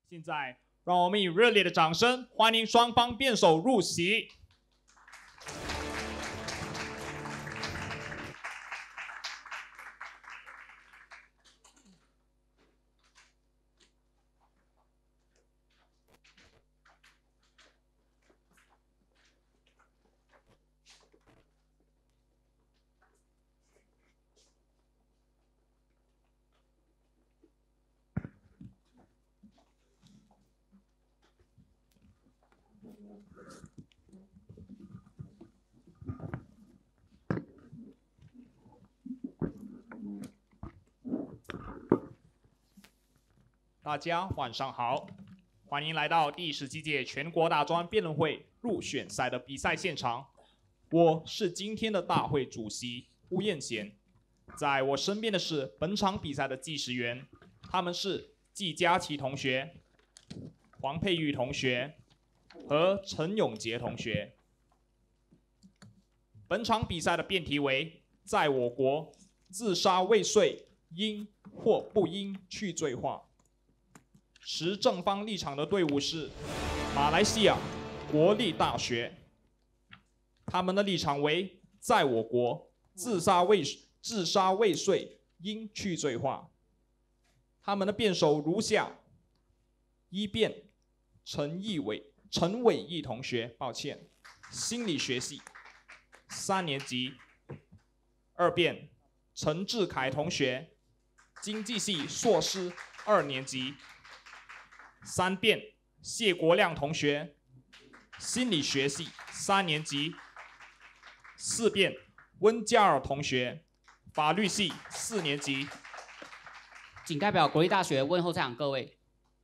现在，让我们以热烈的掌声欢迎双方辩手入席。大家晚上好，欢迎来到第17届全国大专辩论会入选赛的比赛现场。我是今天的大会主席吴彦贤，在我身边的是本场比赛的计时员，他们是季佳琪同学、黄佩玉同学和陈永杰同学。本场比赛的辩题为：在我国，自杀未遂应或不应去罪化。持正方立场的队伍是马来西亚国立大学，他们的立场为：在我国，自杀未遂应去罪化。他们的辩手如下：一辩陈伟毅同学，心理学系3年级；二辩陈志凯同学，经济系硕士2年级；三辩谢国亮同学，心理学系3年级；四辩温嘉尔同学，法律系4年级。 仅代表国立大学问候在场各位。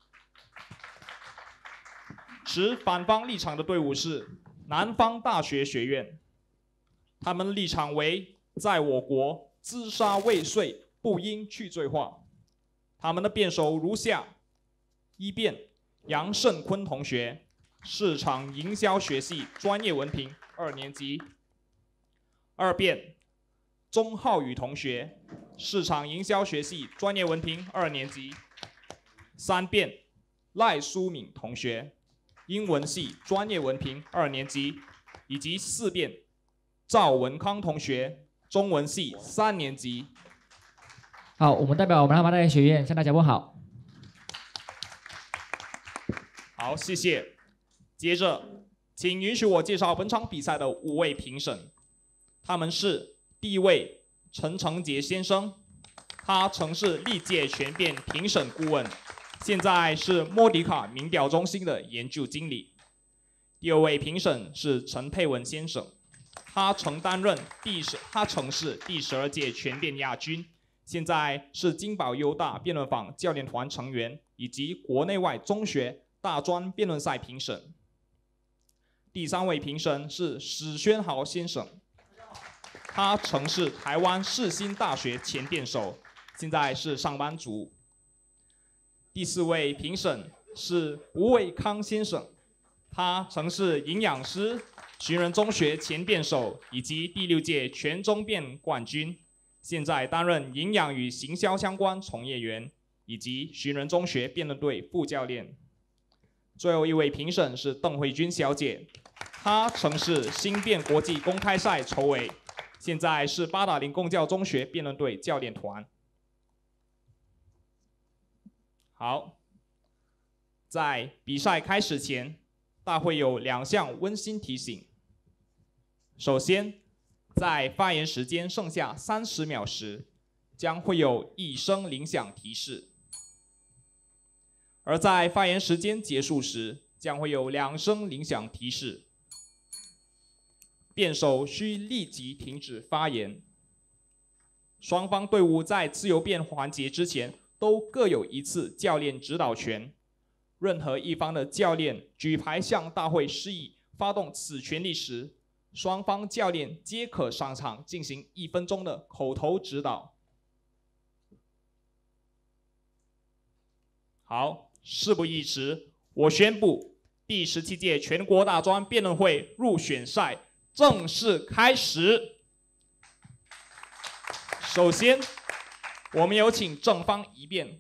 持反方立场的队伍是南方大学学院，他们的立场为：在我国，自杀未遂不应去罪化。他们的辩手如下：一辩杨胜坤同学，市场营销学系专业文凭2年级；二辩钟浩宇同学，市场营销学系专业文凭2年级；三辩赖淑敏同学，英文系专业文凭2年级；以及四辩赵文康同学，中文系3年级。 好，我们代表我们南华大学学院向大家问好。 好，谢谢。接着，请允许我介绍本场比赛的5位评审，他们是：第一位陈成杰先生，他曾是历届全辩评审顾问，现在是莫迪卡民调中心的研究经理；第二位评审是陈佩文先生，他曾是第12届全辩亚军，现在是金宝优大辩论坊教练团成员以及国内外中学大专辩论赛评审。第三位评审是史宣豪先生，他曾是台湾世新大学前辩手，现在是上班族。第四位评审是吴伟康先生，他曾是营养师、寻人中学前辩手以及第6届全中辩冠军，现在担任营养与行销相关从业员以及寻人中学辩论队副教练。最后一位评审是邓慧君小姐，她曾是新辩国际公开赛筹委，现在是八达岭公教中学辩论队教练团。好，在比赛开始前，大会有2项温馨提醒。首先，在发言时间剩下30秒时，将会有1声铃响提示；而在发言时间结束时，将会有2声铃响提示。辩手需立即停止发言。双方队伍在自由辩环节之前都各有1次教练指导权，任何一方的教练举牌向大会示意发动此权利时，双方教练皆可上场进行1分钟的口头指导。好，事不宜迟，我宣布第17届全国大专辩论会入选赛正式开始。首先，我们有请正方一辩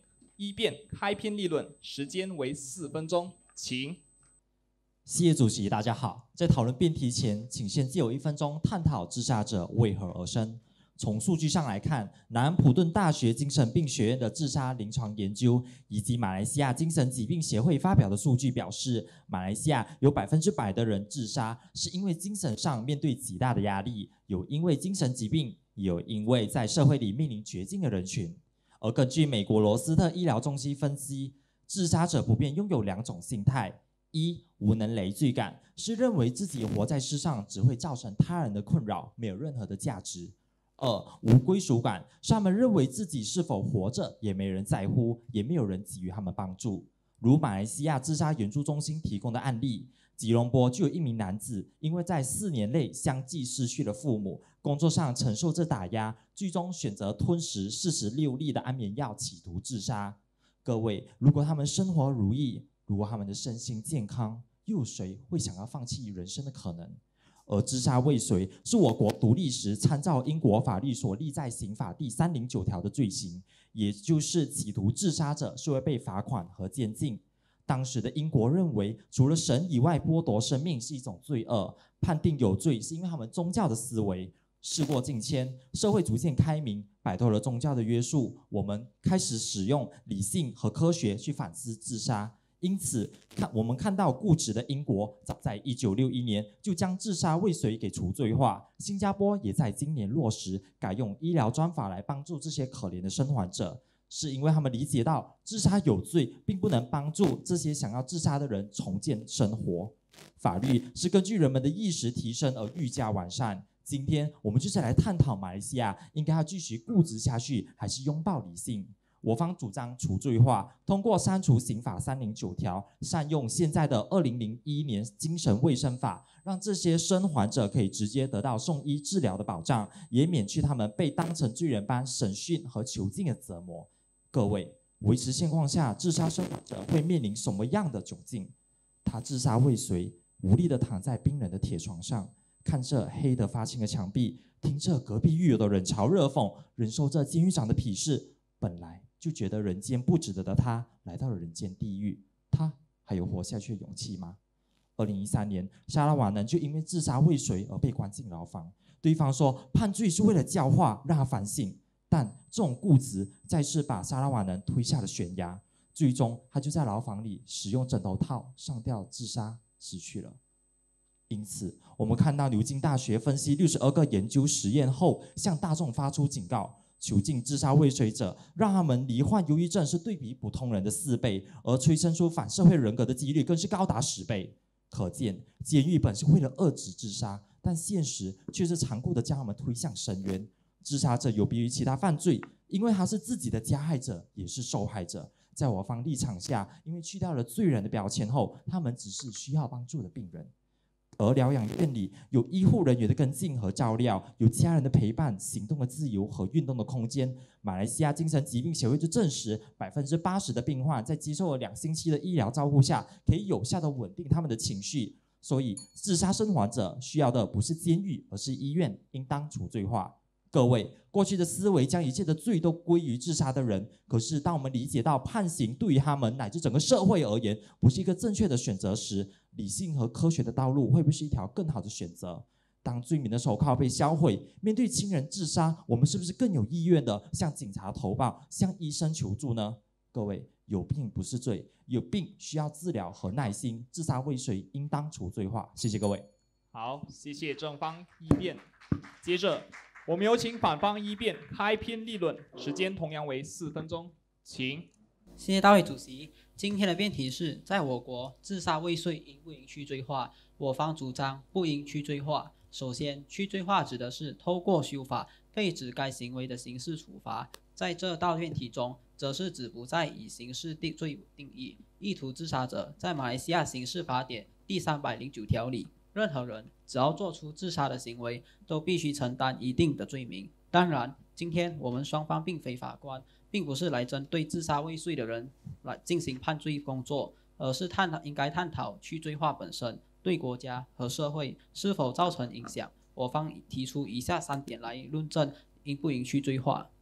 一辩开篇立论，时间为4分钟，请。 谢谢主席，大家好。在讨论辩题前，请先借我1分钟探讨自杀者为何而生。从数据上来看，南安普顿大学精神病学院的自杀临床研究，以及马来西亚精神疾病协会发表的数据表示，马来西亚有100%的人自杀是因为精神上面对极大的压力，有因为精神疾病，有因为在社会里面临绝境的人群。而根据美国罗斯特医疗中心分析，自杀者普遍拥有2种心态：一、无能累赘感，是认为自己活在世上只会造成他人的困扰，没有任何的价值；二、无归属感，是他们认为自己是否活着也没人在乎，也没有人给予他们帮助。如马来西亚自杀援助中心提供的案例，吉隆坡就有1名男子，因为在4年内相继失去了父母，工作上承受着打压，最终选择吞食46粒的安眠药，企图自杀。各位，如果他们生活如意，如果他们的身心健康，又有谁会想要放弃人生的可能？而自杀未遂是我国独立时参照英国法律所立在刑法第309条的罪行，也就是企图自杀者是会被罚款和监禁。当时的英国认为，除了神以外，剥夺生命是一种罪恶，判定有罪是因为他们宗教的思维。事过境迁，社会逐渐开明，摆脱了宗教的约束，我们开始使用理性和科学去反思自杀。因此，我们看到固执的英国早在1961年就将自杀未遂给除罪化，新加坡也在今年落实改用医疗专法来帮助这些可怜的生还者，是因为他们理解到自杀有罪，并不能帮助这些想要自杀的人重建生活。法律是根据人们的意识提升而愈加完善。今天我们就是来探讨马来西亚应该要继续固执下去，还是拥抱理性。我方主张除罪化，通过删除刑法309条，善用现在的2001年精神卫生法，让这些生还者可以直接得到送医治疗的保障，也免去他们被当成罪人般审讯和囚禁的折磨。各位，维持现况下，自杀生还者会面临什么样的窘境？他自杀未遂，无力地躺在冰冷的铁床上，看着黑得发青的墙壁，听着隔壁狱友的冷嘲热讽，忍受着监狱长的鄙视，本来就觉得人间不值得的他，来到了人间地狱，他还有活下去的勇气吗？2013年，沙拉瓦能就因为自杀未遂而被关进牢房。对方说判罪是为了教化，让他反省，但这种固执再次把沙拉瓦能推下了悬崖。最终，他就在牢房里使用枕头套上吊自杀，死去了。因此，我们看到牛津大学分析62个研究实验后，向大众发出警告。囚禁自杀未遂者，让他们罹患忧郁症是对比普通人的4倍，而催生出反社会人格的几率更是高达10倍。可见，监狱本是为了遏制自杀，但现实却是残酷地将他们推向深渊。自杀者有别于其他犯罪，因为他是自己的加害者，也是受害者。在我方立场下，因为去掉了罪人的标签后，他们只是需要帮助的病人。而疗养院里有医护人员的跟进和照料，有家人的陪伴，行动的自由和运动的空间。马来西亚精神疾病协会就证实，80%的病患在接受了2星期的医疗照护下，可以有效地稳定他们的情绪。所以，自杀生还者需要的不是监狱，而是医院，应当除罪化。各位，过去的思维将一切的罪都归于自杀的人，可是当我们理解到判刑对于他们乃至整个社会而言不是一个正确的选择时，理性和科学的道路会不会是一条更好的选择？当罪名的手铐被销毁，面对亲人自杀，我们是不是更有意愿的向警察投报，向医生求助呢？各位，有病不是罪，有病需要治疗和耐心，自杀未遂应当除罪化。谢谢各位。 好，谢谢正方一辩。接着，我们有请反方一辩开篇立论，时间同样为4分钟，请。 谢谢大会主席。今天的辩题是，在我国自杀未遂应不应去罪化？我方主张不应去罪化。首先，去罪化指的是透过修法废止该行为的刑事处罚。在这道辩题中，则是指不再以刑事罪定义。意图自杀者，在马来西亚刑事法典第309条里，任何人只要做出自杀的行为，都必须承担一定的罪名。当然，今天我们双方并非法官，并不是来针对自杀未遂的人来进行判罪工作，而是应该探讨去罪化本身对国家和社会是否造成影响。我方提出以下3点来论证应不应去罪化。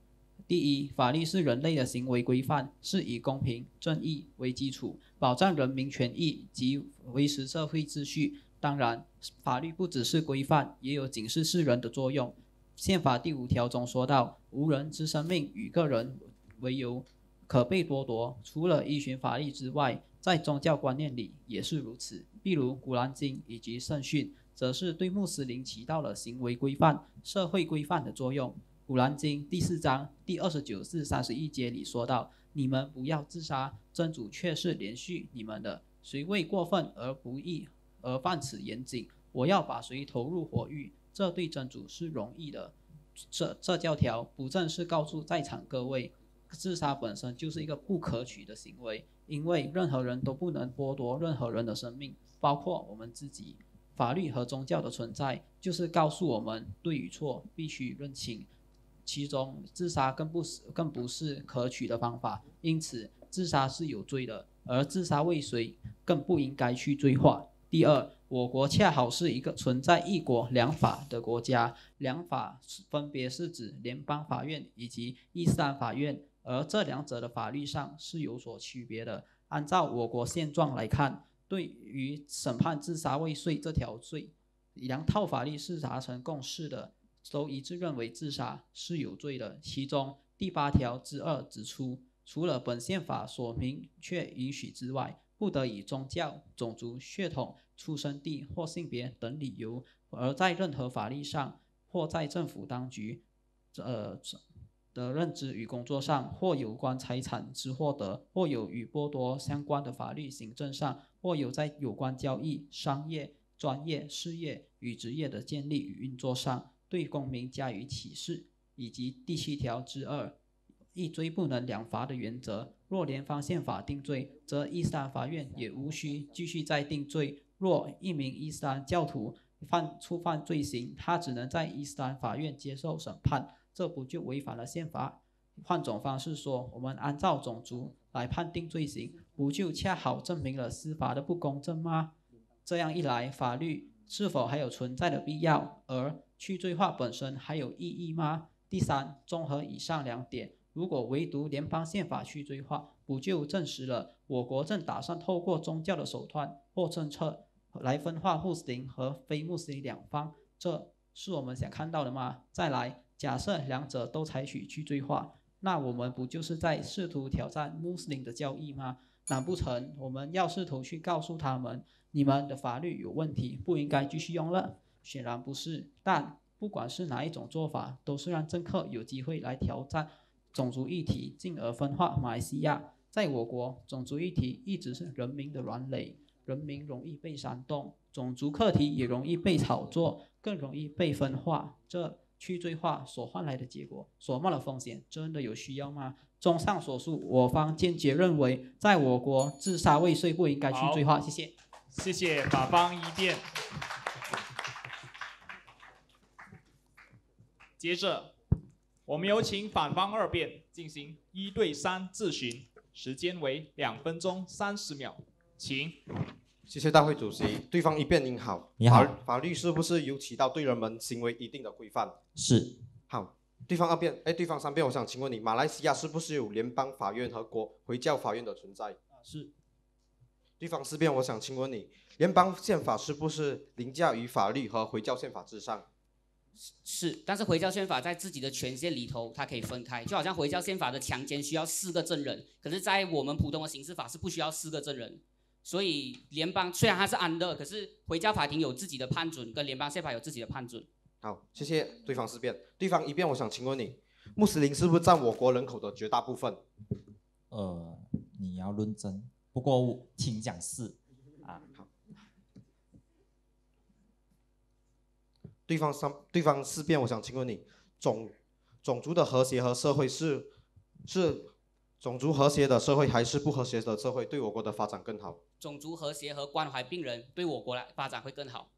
第一，法律是人类的行为规范，是以公平正义为基础，保障人民权益及维持社会秩序。当然，法律不只是规范，也有警示世人的作用。宪法第5条中说到，无人之生命与个人为由可被剥夺。除了依循法律之外，在宗教观念里也是如此。例如《古兰经》以及圣训，则是对穆斯林起到了行为规范、社会规范的作用。古兰经第4章第29至31节里说到：“你们不要自杀，真主却是怜恤你们的。谁为过分而不义而犯此严禁，我要把谁投入火狱，这对真主是容易的。”这教条不正是告诉在场各位，自杀本身就是一个不可取的行为，因为任何人都不能剥夺任何人的生命，包括我们自己。法律和宗教的存在，就是告诉我们对与错必须认清。其中自杀更不是可取的方法，因此自杀是有罪的，而自杀未遂更不应该去罪化。第二，我国恰好是一个存在一国两法的国家，两法分别是指联邦法院以及伊斯兰法院，而这两者的法律上是有所区别的。按照我国现状来看，对于审判自杀未遂这条罪，两套法律是达成共识的，都一致认为自杀是有罪的。其中第8条之2指出，除了本宪法所明确允许之外，不得以宗教、种族、血统、出生地或性别等理由，而在任何法律上或在政府当局的任职与工作上，或有关财产之获得，或有与剥夺相关的法律行政上，或有在有关交易、商业、专业、事业与职业的建立与运作上，对公民加以歧视，以及第7条之2一罪不能两罚的原则。若联邦宪法定罪，则伊斯兰法院也无需继续再定罪。若一名伊斯兰教徒触犯罪行，他只能在伊斯兰法院接受审判，这不就违反了宪法？换种方式说，我们按照种族来判定罪行，不就恰好证明了司法的不公正吗？这样一来，法律是否还有存在的必要？而去罪化本身还有意义吗？第三，综合以上2点，如果唯独联邦宪法去罪化，不就证实了我国正打算透过宗教的手段或政策来分化穆斯林和非穆斯林两方？这是我们想看到的吗？再来，假设两者都采取去罪化，那我们不就是在试图挑战穆斯林的教义吗？难不成我们要试图去告诉他们，你们的法律有问题，不应该继续用了？显然不是。但不管是哪一种做法，都是让政客有机会来挑战种族议题，进而分化马来西亚。在我国，种族议题一直是人民的软肋，人民容易被煽动，种族课题也容易被炒作，更容易被分化。这去罪化所换来的结果，所冒的风险，真的有需要吗？综上所述，我方坚决认为，在我国自杀未遂不应该去罪化。谢谢。 谢谢法方一辩。接着，我们有请反方2辩进行1对3质询，时间为2分钟30秒，请。 谢谢大会主席。对方一辩您好， 你好。 法律是不是有起到对人们行为一定的规范？ 是。 好，对方3辩，我想请问你，马来西亚是不是有联邦法院和回教法院的存在？ 是。 对方4辩，我想请问你，联邦宪法是不是凌驾于法律和回教宪法之上？ 是，但是回教宪法在自己的权限里头，它可以分开，就好像回教宪法的强奸需要4个证人，可是在我们普通的刑事法是不需要4个证人。所以联邦虽然它是安乐，可是回教法庭有自己的判准，跟联邦宪法有自己的判准。 好，谢谢对方4辩。对方1辩，我想请问你，穆斯林是不是占我国人口的绝大部分？ 你要论证，不过听讲是啊。 好。对方4辩，我想请问你，种族的和谐和社会是种族和谐的社会还是不和谐的社会对我国的发展更好？ 种族和谐和关怀病人对我国来发展会更好。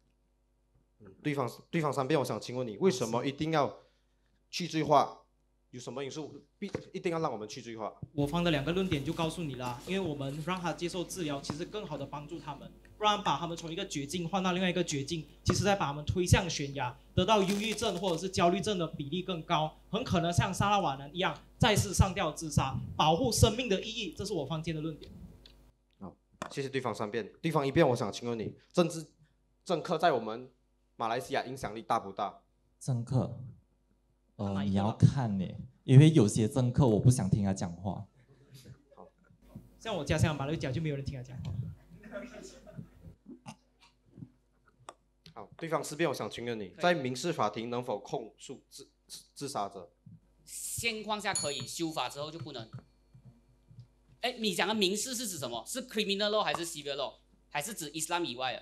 对方 3辩，我想请问你，为什么一定要去罪化有什么因素一定要让我们去罪化？ 我方的2个论点就告诉你啦，因为我们让他接受治疗，其实更好的帮助他们，不然把他们从一个绝境换到另外一个绝境，其实在把他们推向悬崖，得到忧郁症或者是焦虑症的比例更高，很可能像沙拉瓦南一样再次上吊自杀。保护生命的意义，这是我方坚的论点。 好，谢谢对方3辩。对方1辩，我想请问你，政客在我们马来西亚影响力大不大？ 政客，你要看呢，因为有些政客我不想听他讲话。 像我家乡马六甲就没有人听他讲话。 好，对方4辩，我想请问你，在民事法庭能否控诉自杀者？ 现况下可以，修法之后就不能。哎，你讲的民事是指什么？是 criminal law 还是 civil law， 还是指 Islam 以外的？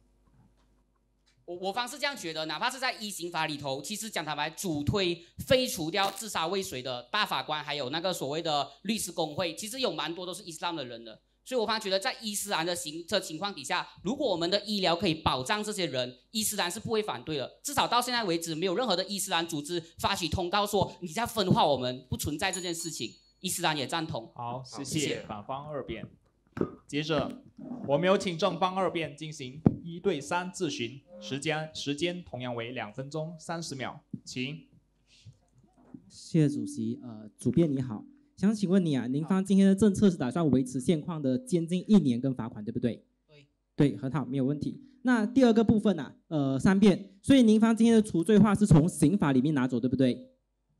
我方是这样觉得，哪怕是在一刑法里头，其实讲坦白，主推废除掉自杀未遂的大法官，还有那个所谓的律师工会，其实有蛮多都是伊斯兰的人的。所以我方觉得，在伊斯兰的情况底下，如果我们的医疗可以保障这些人，伊斯兰是不会反对的。至少到现在为止，没有任何的伊斯兰组织发起通告说你在分化我们，不存在这件事情。伊斯兰也赞同。 好，谢谢反方2辩。接着，我们有请正方2辩进行1对3质询，时间同样为2分钟30秒，请。 谢谢主席。主辩你好，想请问你啊，您方今天的政策是打算维持现况的监禁1年跟罚款，对不对？ 对。 对，很好，没有问题。那第2个部分啊，3辩，所以您方今天的除罪化是从刑法里面拿走，对不对？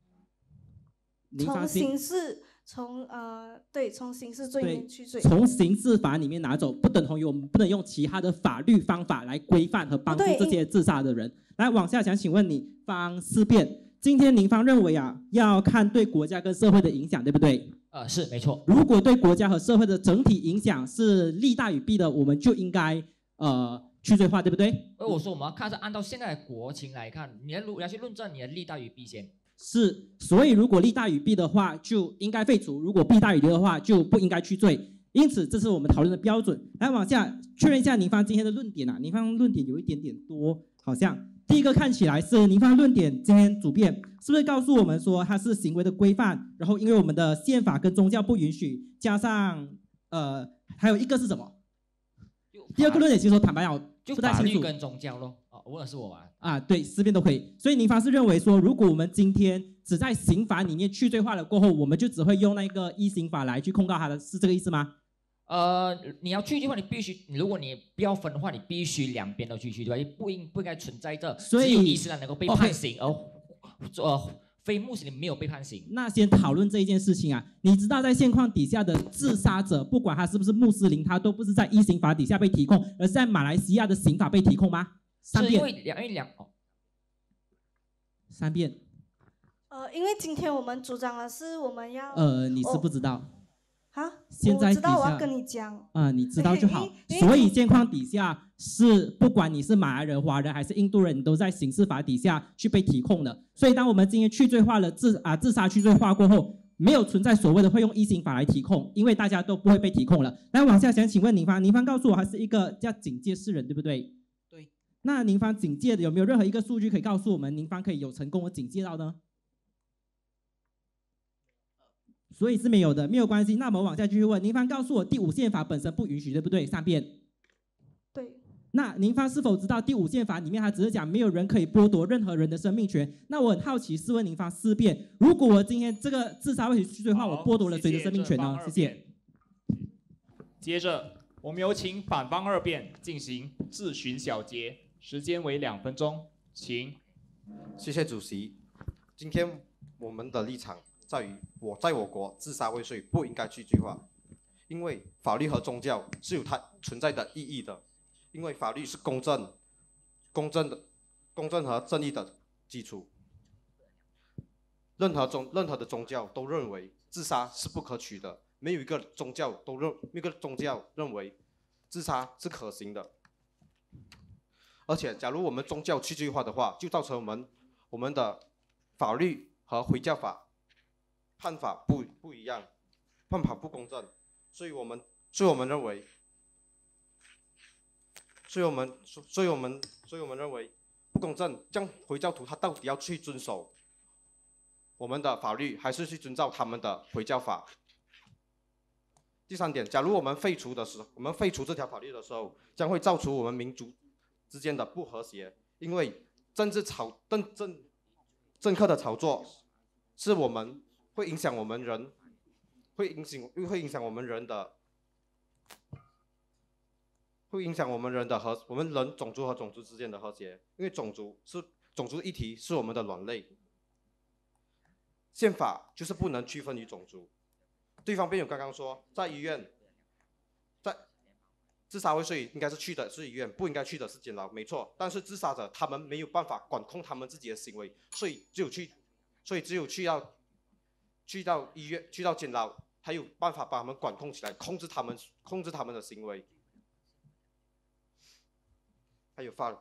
从刑事。从刑事罪名去罪， 从刑事法里面拿走，不等同于我们不能用其他的法律方法来规范和帮助这些自杀的人。来，往下想请问你方4辩，今天您方认为啊，要看对国家跟社会的影响，对不对？ 是没错。 如果对国家和社会的整体影响是利大于弊的，我们就应该去罪化，对不对？ 我说我们要看是按照现在的国情来看，你要去论证你的利大于弊先。 是，所以如果利大于弊的话，就应该废除；如果弊大于利的话，就不应该去罪。因此，这是我们讨论的标准。来，往下确认一下您方今天的论点啊，您方论点有一点点多，好像第一个看起来是您方论点，今天主辩是不是告诉我们说它是行为的规范？然后因为我们的宪法跟宗教不允许，加上还有一个是什么？第2个论点其实说坦白讲就不太清楚。 法律跟宗教咯。问的是我啊，对，4辩都可以。所以您方是认为说，如果我们今天只在刑法里面去罪化了过后，我们就只会用那个依刑法来去控告他的，是这个意思吗？ 你要去罪化，你必须，如果你不要分的话，你必须2边都去罪化，不应该存在着只有伊斯兰能够被判刑，而非穆斯林没有被判刑。 那先讨论这一件事情啊，你知道在现况底下的自杀者，不管他是不是穆斯林，他都不是在依刑法底下被提控，而是在马来西亚的刑法被提控吗？3辩。3辩。 因为今天我们主张的是我们要你是不知道。 啊？ 现在我知道，我要跟你讲。 你知道就好。所以现况底下是不管你是马来人、华人还是印度人，你都在刑事法底下去被提控的。所以当我们今天去罪化了自杀去罪化过后，没有存在所谓的会用依刑法来提控，因为大家都不会被提控了。来，往下想请问您方告诉我，还是一个叫警戒世人，对不对？ 对。 那您方警戒的有没有任何一个数据可以告诉我们，您方可以有成功的警戒到呢？所以是没有的，没有关系。那我们往下继续问，您方告诉我第5宪法本身不允许，对不对？3辩。 对。 那您方是否知道第5宪法里面它只是讲没有人可以剥夺任何人的生命权？那我很好奇，是问您方4辩，如果我今天这个自杀未遂去罪化，我剥夺了谁的生命权呢？谢谢。 接着我们有请反方2辩进行质询小结，时间为2分钟，请。 谢谢主席。今天我们的立场在于，在我国自杀未遂不应该去罪化，因为法律和宗教是有它存在的意义的，因为法律是公正和正义的基础。任何的宗教都认为自杀是不可取的，没有一个宗教认为自杀是可行的。而且，假如我们宗教去罪化的话，就造成我们的法律和回教法判法不一样，判法不公正，所以我们认为不公正。这样回教徒他到底要去遵守我们的法律，还是去遵照他们的回教法。第3点，假如我们废除这条法律的时候，将会造成我们民族之间的不和谐，因为政客的炒作是会影响我们人，会影响我们人的我们人种族和种族之间的和谐，因为种族议题是我们的软肋，宪法就是不能区分于种族。对方辩友刚刚说，在医院，自杀未遂应该是去的是医院，不应该去的是监牢，没错。但是自杀者他们没有办法管控他们自己的行为，所以只有去到医院、去到监牢，才有办法把他们管控起来，控制他们的行为。还有法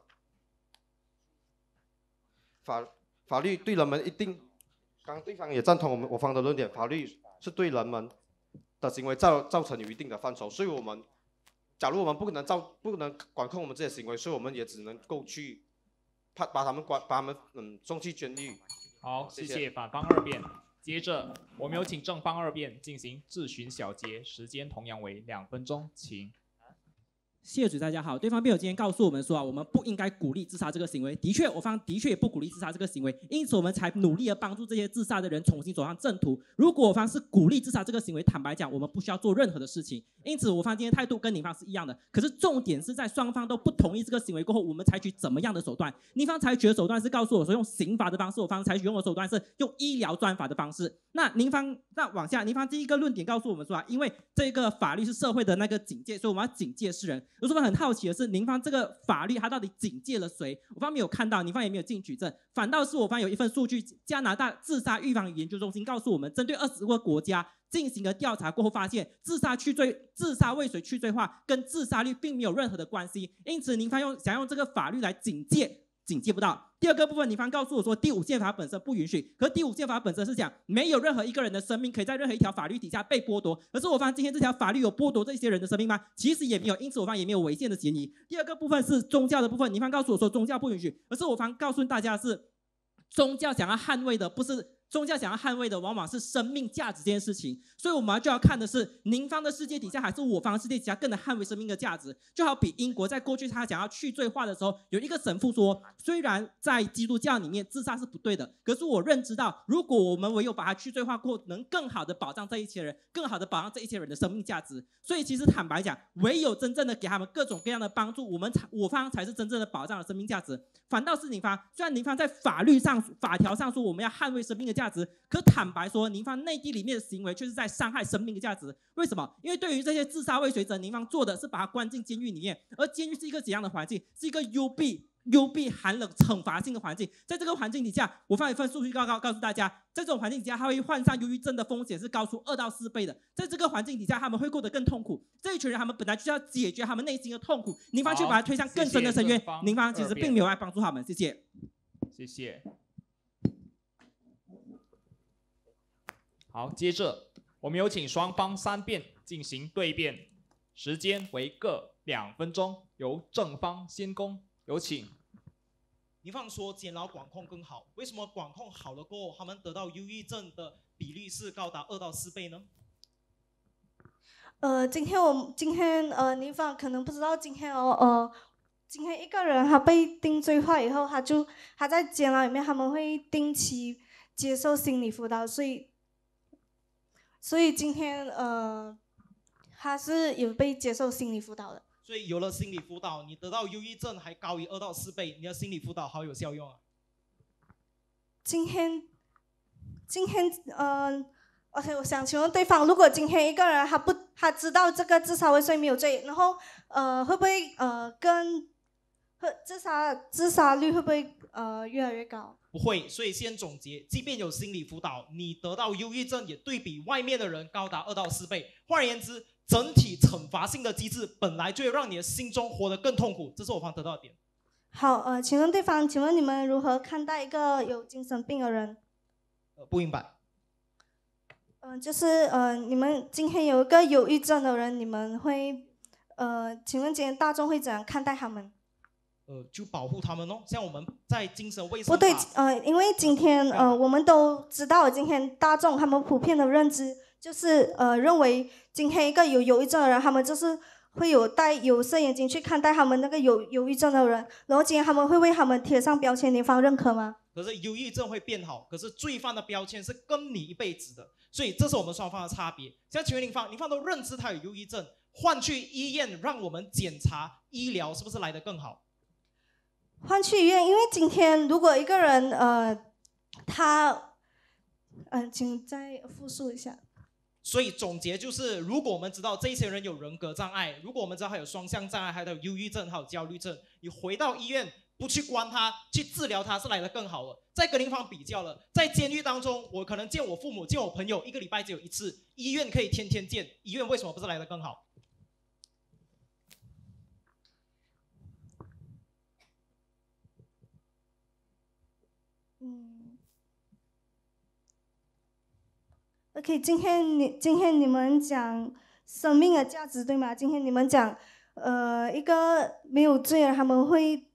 律对人们一定，刚刚对方也赞同我方的论点，法律是对人们的行为造成有一定的范畴，所以假如我们不能管控我们这些行为，所以我们也只能够去把他们送去监狱。 好，谢谢反方2辩。接着我们有请正方2辩进行质询小结，时间同样为2分钟，请。 谢谢主席，大家好。对方辩友今天告诉我们说我们不应该鼓励自杀这个行为。的确，我方的确也不鼓励自杀这个行为，因此我们才努力的帮助这些自杀的人重新走上正途。如果我方是鼓励自杀这个行为，坦白讲，我们不需要做任何的事情。因此，我方今天态度跟您方是一样的。可是重点是在双方都不同意这个行为过后，我们采取怎么样的手段？您方采取的手段是告诉我说用刑罚的方式，我方采取用的手段是用医疗专法的方式。那往下，您方第一个论点告诉我们说因为这个法律是社会的那个警戒，所以我们要警戒世人。有什么很好奇的是，您方这个法律它到底警戒了谁？我方没有看到，您方也没有进举证，反倒是我方有一份数据，加拿大自杀预防与研究中心告诉我们，针对20个国家进行了调查过后，发现自杀未遂去罪化跟自杀率并没有任何的关系，因此您方想用这个法律来警戒不到。第二个部分，您方告诉我说第5宪法本身不允许，可第5宪法本身是讲没有任何一个人的生命可以在任何一条法律底下被剥夺，可是我方今天这条法律有剥夺这些人的生命吗？其实也没有，因此我方也没有违宪的嫌疑。第二个部分是宗教的部分，您方告诉我说宗教不允许，可是我方告诉大家是宗教想要捍卫的不是。宗教想要捍卫的往往是生命价值这件事情，所以我们就要看的是您方的世界底下还是我方的世界底下更能捍卫生命的价值。就好比英国在过去他想要去罪化的时候，有一个神父说，虽然在基督教里面自杀是不对的，可是我认知到如果我们唯有把它去罪化过，能更好的保障这一些人，更好的保障这一些人的生命价值。所以其实坦白讲，唯有真正的给他们各种各样的帮助，我方才是真正的保障了生命价值。反倒是您方，虽然您方在法条上说我们要捍卫生命的价值，可坦白说，您方内地里面的行为却是在伤害生命的价值。为什么？因为对于这些自杀未遂者，您方做的是把他关进监狱里面，而监狱是一个怎样的环境？是一个幽闭寒冷惩罚性的环境。在这个环境底下，我放一份数据告诉大家，在这种环境底下，他会患上忧郁症的风险是高出2到4倍的。在这个环境底下，他们会过得更痛苦。这一群人他们本来就是要解决他们内心的痛苦，您方却把他推向更深的深渊，您方其实并没有来帮助他们。谢谢。 谢谢。好，接着我们有请双方3辩进行对辩，时间为各2分钟，由正方先攻，有请。 您方说监牢管控更好，为什么管控好了过后，他们得到忧郁症的比率是高达2到4倍呢？ 今天您方可能不知道，今天一个人他被定罪化以后，他在监牢里面，他们会定期接受心理辅导，所以今天他是有被接受心理辅导的。 所以有了心理辅导，你得到忧郁症还高于2到4倍，你的心理辅导好有效用啊。 今天OK， 我想请问对方，如果今天一个人他知道这个自杀未遂没有罪，然后会不会自杀率会不会越来越高？ 不会，所以先总结，即便有心理辅导，你得到忧郁症也对比外面的人高达2到4倍。换而言之，整体惩罚性的机制本来就会让你的心中活得更痛苦，这是我方得到的点。 好，请问对方，请问你们如何看待一个有精神病的人？ 不明白。 就是你们今天有一个忧郁症的人，你们会请问今天大众会怎样看待他们？ 就保护他们哦。像我们在精神卫生不对， 法因为今天我们都知道，今天大众他们普遍的认知就是认为今天一个有忧郁症的人，他们就是会有戴有色眼镜去看待他们那个有忧郁症的人，然后今天他们会为他们贴上标签，您方认可吗？ 可是忧郁症会变好，可是罪犯的标签是跟你一辈子的，所以这是我们双方的差别。像请问林芳都认知他有忧郁症，换去医院让我们检查医疗，是不是来得更好？ 换去医院，因为今天如果一个人请再复述一下。 所以总结就是，如果我们知道这些人有人格障碍，如果我们知道他有双向障碍，还有忧郁症，还有焦虑症，你回到医院不去关他，去治疗他是来得更好的。再跟林芳比较了，在监狱当中，我可能见我父母、见我朋友，1个礼拜只有1次，医院可以天天见，医院为什么不是来得更好？ OK， 今天你们讲生命的价值，对吗？今天你们讲，一个没有罪人他们会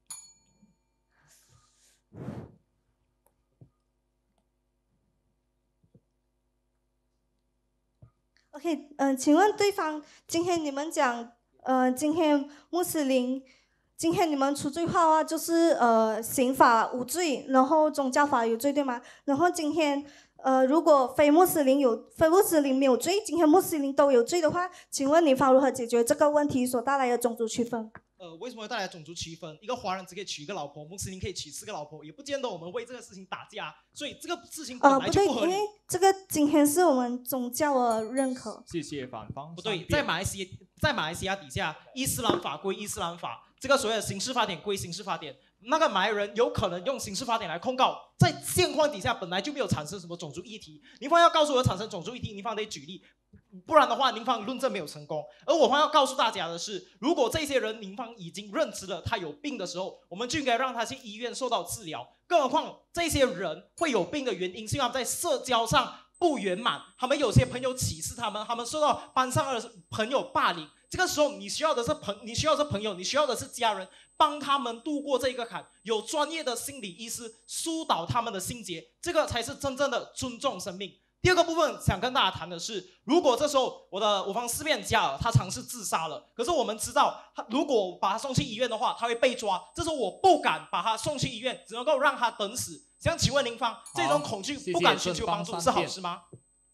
，OK， 请问对方，今天你们讲，今天穆斯林，今天你们除罪化的话，就是刑法无罪，然后宗教法有罪，对吗？然后今天。如果非穆斯林没有罪，今天穆斯林都有罪的话，请问你方如何解决这个问题所带来的种族区分？ 为什么会带来种族区分？一个华人只可以娶1个老婆，穆斯林可以娶4个老婆，也不见得我们为这个事情打架，所以这个事情本来就不合理。 不对，因为这个今天是我们宗教的认可。 谢谢反方。 不对，在马来西亚底下，伊斯兰法归伊斯兰法，这个所谓的刑事法典归刑事法典。那个马来人有可能用刑事法典来控告，在现况底下本来就没有产生什么种族议题。宁芳要告诉我产生种族议题，宁芳得举例，不然的话宁芳论证没有成功。而我方要告诉大家的是，如果这些人宁芳已经认知了他有病的时候，我们就应该让他去医院受到治疗。更何况这些人会有病的原因是因为他们在社交上不圆满，他们有些朋友歧视他们，他们受到班上的朋友霸凌。这个时候你需要的是朋友，你需要的是家人，帮他们度过这个坎，有专业的心理医师疏导他们的心结，这个才是真正的尊重生命。第二个部分想跟大家谈的是，如果这时候我方思辨加尔他尝试自杀了，可是我们知道如果把他送去医院的话他会被抓，这时候我不敢把他送去医院，只能够让他等死。想请问林芳，这种恐惧不敢寻求帮助是好事吗？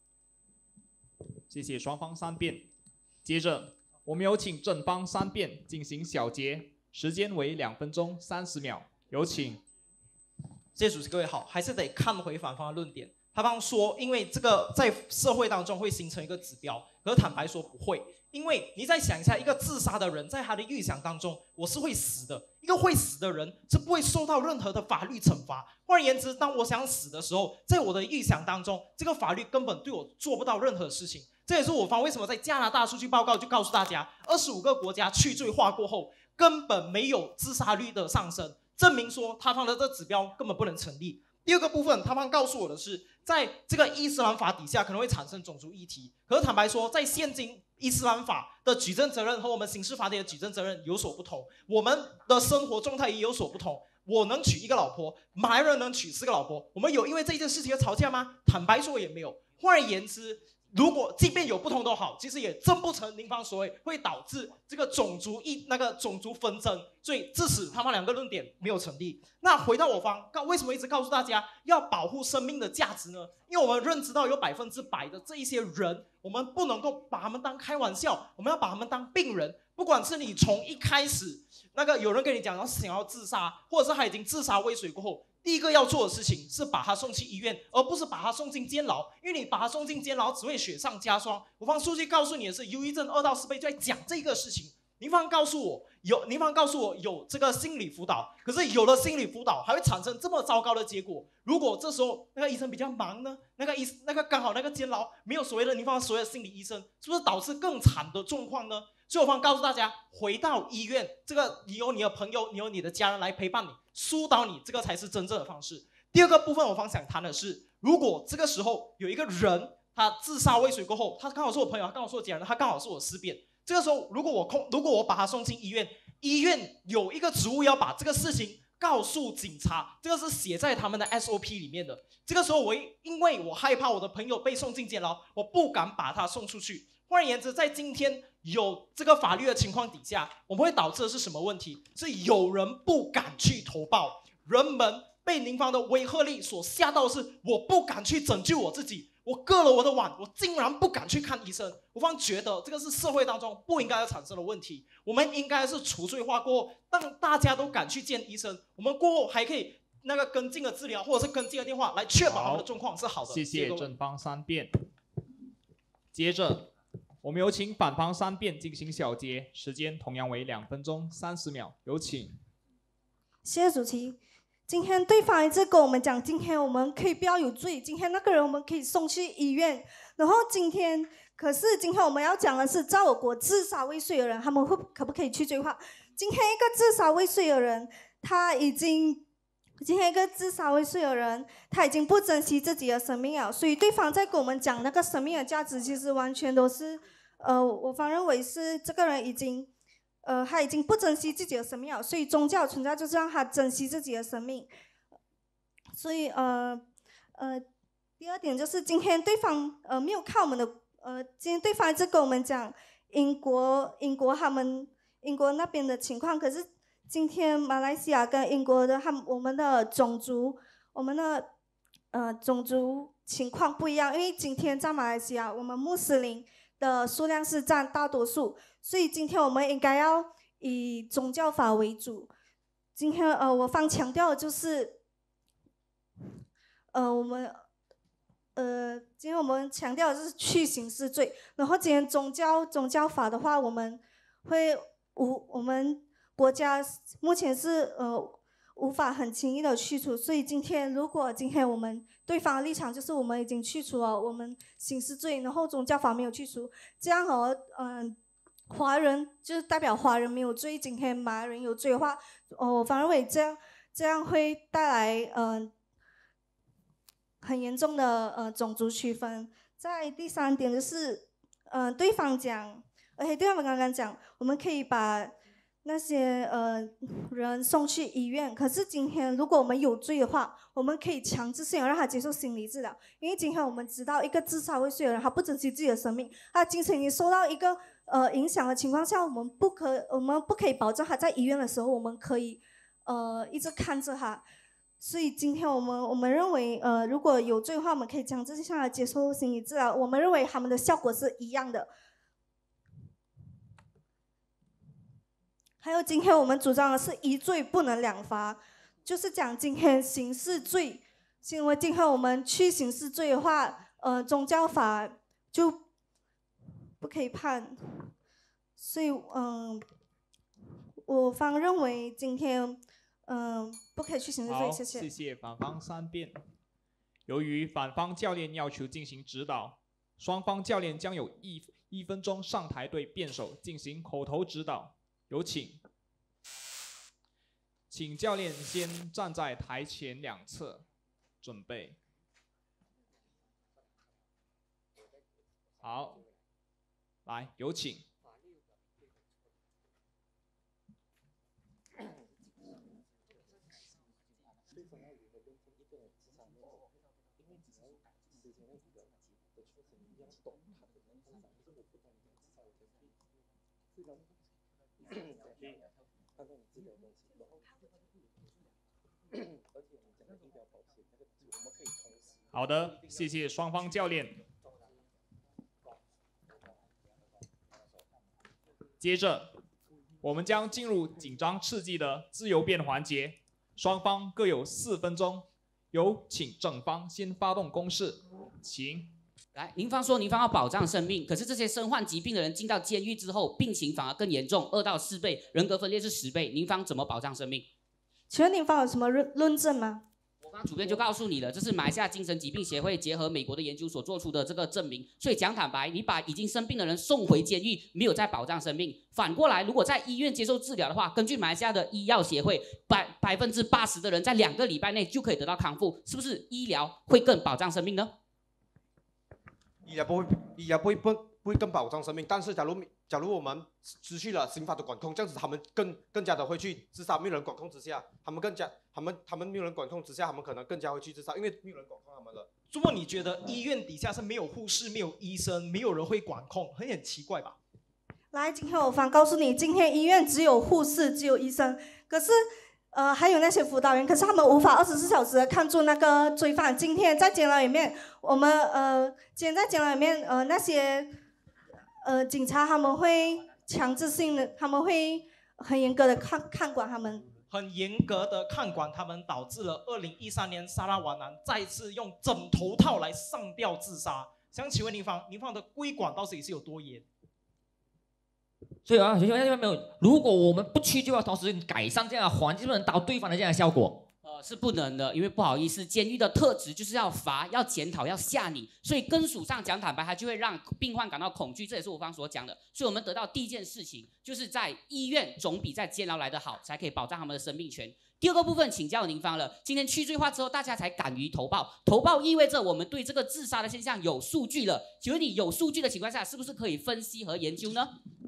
谢谢双方3辩。接着我们有请正方3辩进行小结，时间为2分钟30秒，有请。 谢谢主席，各位好，还是得看回反方的论点。他方说，因为这个在社会当中会形成一个指标，可是坦白说不会，因为你再想一下，一个自杀的人在他的预想当中，我是会死的，一个会死的人是不会受到任何的法律惩罚。换而言之，当我想死的时候，在我的预想当中，这个法律根本对我做不到任何事情。这也是我方为什么在加拿大数据报告就告诉大家，25个国家去罪化过后，根本没有自杀率的上升，证明说他方的这指标根本不能成立。第二个部分，他方告诉我的是，在这个伊斯兰法底下可能会产生种族议题，可是坦白说，在现今伊斯兰法的举证责任和我们刑事法典的举证责任有所不同，我们的生活状态也有所不同。我能娶1个老婆，马来人能娶4个老婆，我们有因为这件事情而吵架吗？坦白说也没有。换而言之，如果即便有不同都好，其实也证不成宁方所谓会导致这个种族纷争，所以致使他们2个论点没有成立。那回到我方，为什么一直告诉大家要保护生命的价值呢？因为我们认知到有100%的这一些人，我们不能够把他们当开玩笑，我们要把他们当病人。不管是你从一开始有人跟你讲要想要自杀，或者是他已经自杀未遂过后，第一个要做的事情是把他送去医院，而不是把他送进监牢。因为你把他送进监牢只会雪上加霜。我方数据告诉你的是，忧郁症2到4倍就在讲这个事情。宁方告诉我有这个心理辅导，可是有了心理辅导还会产生这么糟糕的结果。如果这时候那个医生比较忙呢，那个刚好那个监牢没有宁方所谓的心理医生，是不是导致更惨的状况呢？所以我方告诉大家，回到医院，这个你有你的朋友，你有你的家人来陪伴你，疏导你，这个才是真正的方式。第二个部分我方想谈的是，如果这个时候有一个人他自杀未遂过后，他刚好是我朋友，他刚好是我家人，他刚好是我尸变，这个时候如果我把他送进医院， 医院有一个职务要把这个事情告诉警察，这个是写在他们的 SOP 里面的。这个时候因为我害怕我的朋友被送进监牢，我不敢把他送出去。换而言之，在今天有这个法律的情况底下，我们会导致的是什么问题？是有人不敢去投报，人们被宁芳的威吓力所吓到的是，我不敢去拯救我自己，我割了我的腕，我竟然不敢去看医生。我方觉得这个是社会当中不应该要产生的问题。我们应该是除罪化过后，让大家都敢去见医生，我们过后还可以那个跟进的治疗或者是跟进的电话，来确保他们的状况是好的。 谢谢正方3辩。接着，我们有请反方3辩进行小结，时间同样为2分钟30秒，有请。 谢谢主席。今天对方一直跟我们讲，今天我们可以不要有罪，今天那个人我们可以送去医院。然后可是今天我们要讲的是，在我国自杀未遂的人，他们可不可以去追化？今天一个自杀未遂的人，他已经不珍惜自己的生命了，所以对方在跟我们讲那个生命的价值，其实完全都是，我方认为是这个人他已经不珍惜自己的生命了，所以宗教存在就是让他珍惜自己的生命。所以第二点就是今天对方没有看我们的今天对方一直跟我们讲英国那边的情况，可是今天马来西亚跟英国的我们的种族情况不一样，因为今天在马来西亚我们穆斯林的数量是占大多数，所以今天我们应该要以宗教法为主。今天我方强调的就是今天我们强调的就是去刑事罪，然后今天宗教法的话，我们国家目前是无法很轻易的去除，所以如果今天我们对方的立场就是我们已经去除了我们刑事罪，然后宗教法没有去除，这样华人就是代表华人没有罪，今天马来人有罪的话，我反而认为这样会带来很严重的种族区分。在第3点就是对方讲，而且对方刚刚讲，我们可以把那些人送去医院，可是今天如果我们有罪的话，我们可以强制性的让他接受心理治疗，因为今天我们知道一个自杀未遂的人，他不珍惜自己的生命，他精神已经受到一个影响的情况下，我们不可以保证他在医院的时候我们可以一直看着他。所以今天我们认为如果有罪的话，我们可以强制性的接受心理治疗，我们认为他们的效果是一样的。还有今天我们主张的是一罪不能2罚，就是讲今天刑事罪，因为今天我们去刑事罪的话，宗教法就不可以判，所以我方认为今天不可以去刑事罪。谢谢。 谢谢反方3辩。由于反方教练要求进行指导，双方教练将有1分钟上台对辩手进行口头指导。有请，请教练先站在台前2侧，准备好，来，有请。好的，谢谢双方教练。接着，我们将进入紧张刺激的自由辩环节，双方各有4分钟。有请正方先发动攻势，请。 来，宁芳说宁芳要保障生命，可是这些身患疾病的人进到监狱之后，病情反而更严重，2到4倍，人格分裂是10倍，宁芳怎么保障生命？ 请问宁芳有什么论证吗？ 我刚主编就告诉你了，这是马来西亚精神疾病协会结合美国的研究所做出的这个证明。所以讲坦白，你把已经生病的人送回监狱，没有在保障生命。反过来，如果在医院接受治疗的话，根据马来西亚的医药协会，80%的人在2个礼拜内就可以得到康复，是不是医疗会更保障生命呢？ 醫療不會会更保障生命。但是假如我们失去了刑法的管控，这样子他们更加的会去自杀，没有人管控之下，他们没有人管控之下，他们可能更加会去自杀，因为没有人管控他们了。 如果你觉得医院底下是没有护士、没有医生、没有人会管控，很奇怪吧？ 来，今天我方告诉你，今天医院只有护士，只有医生，可是还有那些辅导员，可是他们无法24小时的看住那个罪犯。今天在监牢里面，我们今天在监牢里面那些警察他们会强制性的，他们会很严格的看管他们。 很严格的看管他们，导致了2013年沙拉瓦南再次用枕头套来上吊自杀。想请问您方的规管到底是有多严？ 所以啊，学校没有，如果我们不去就要同时改善这样的环境，不能达到对方的这样的效果。 是不能的，因为不好意思，监狱的特质就是要罚、要检讨、要吓你，所以跟属上讲坦白，它就会让病患感到恐惧，这也是我方所讲的。所以我们得到第一件事情，就是在医院总比在监牢来得好，才可以保障他们的生命权。第二个部分请教您方了，今天去罪化之后，大家才敢于投报，投报意味着我们对这个自杀的现象有数据了。请问你有数据的情况下，是不是可以分析和研究呢？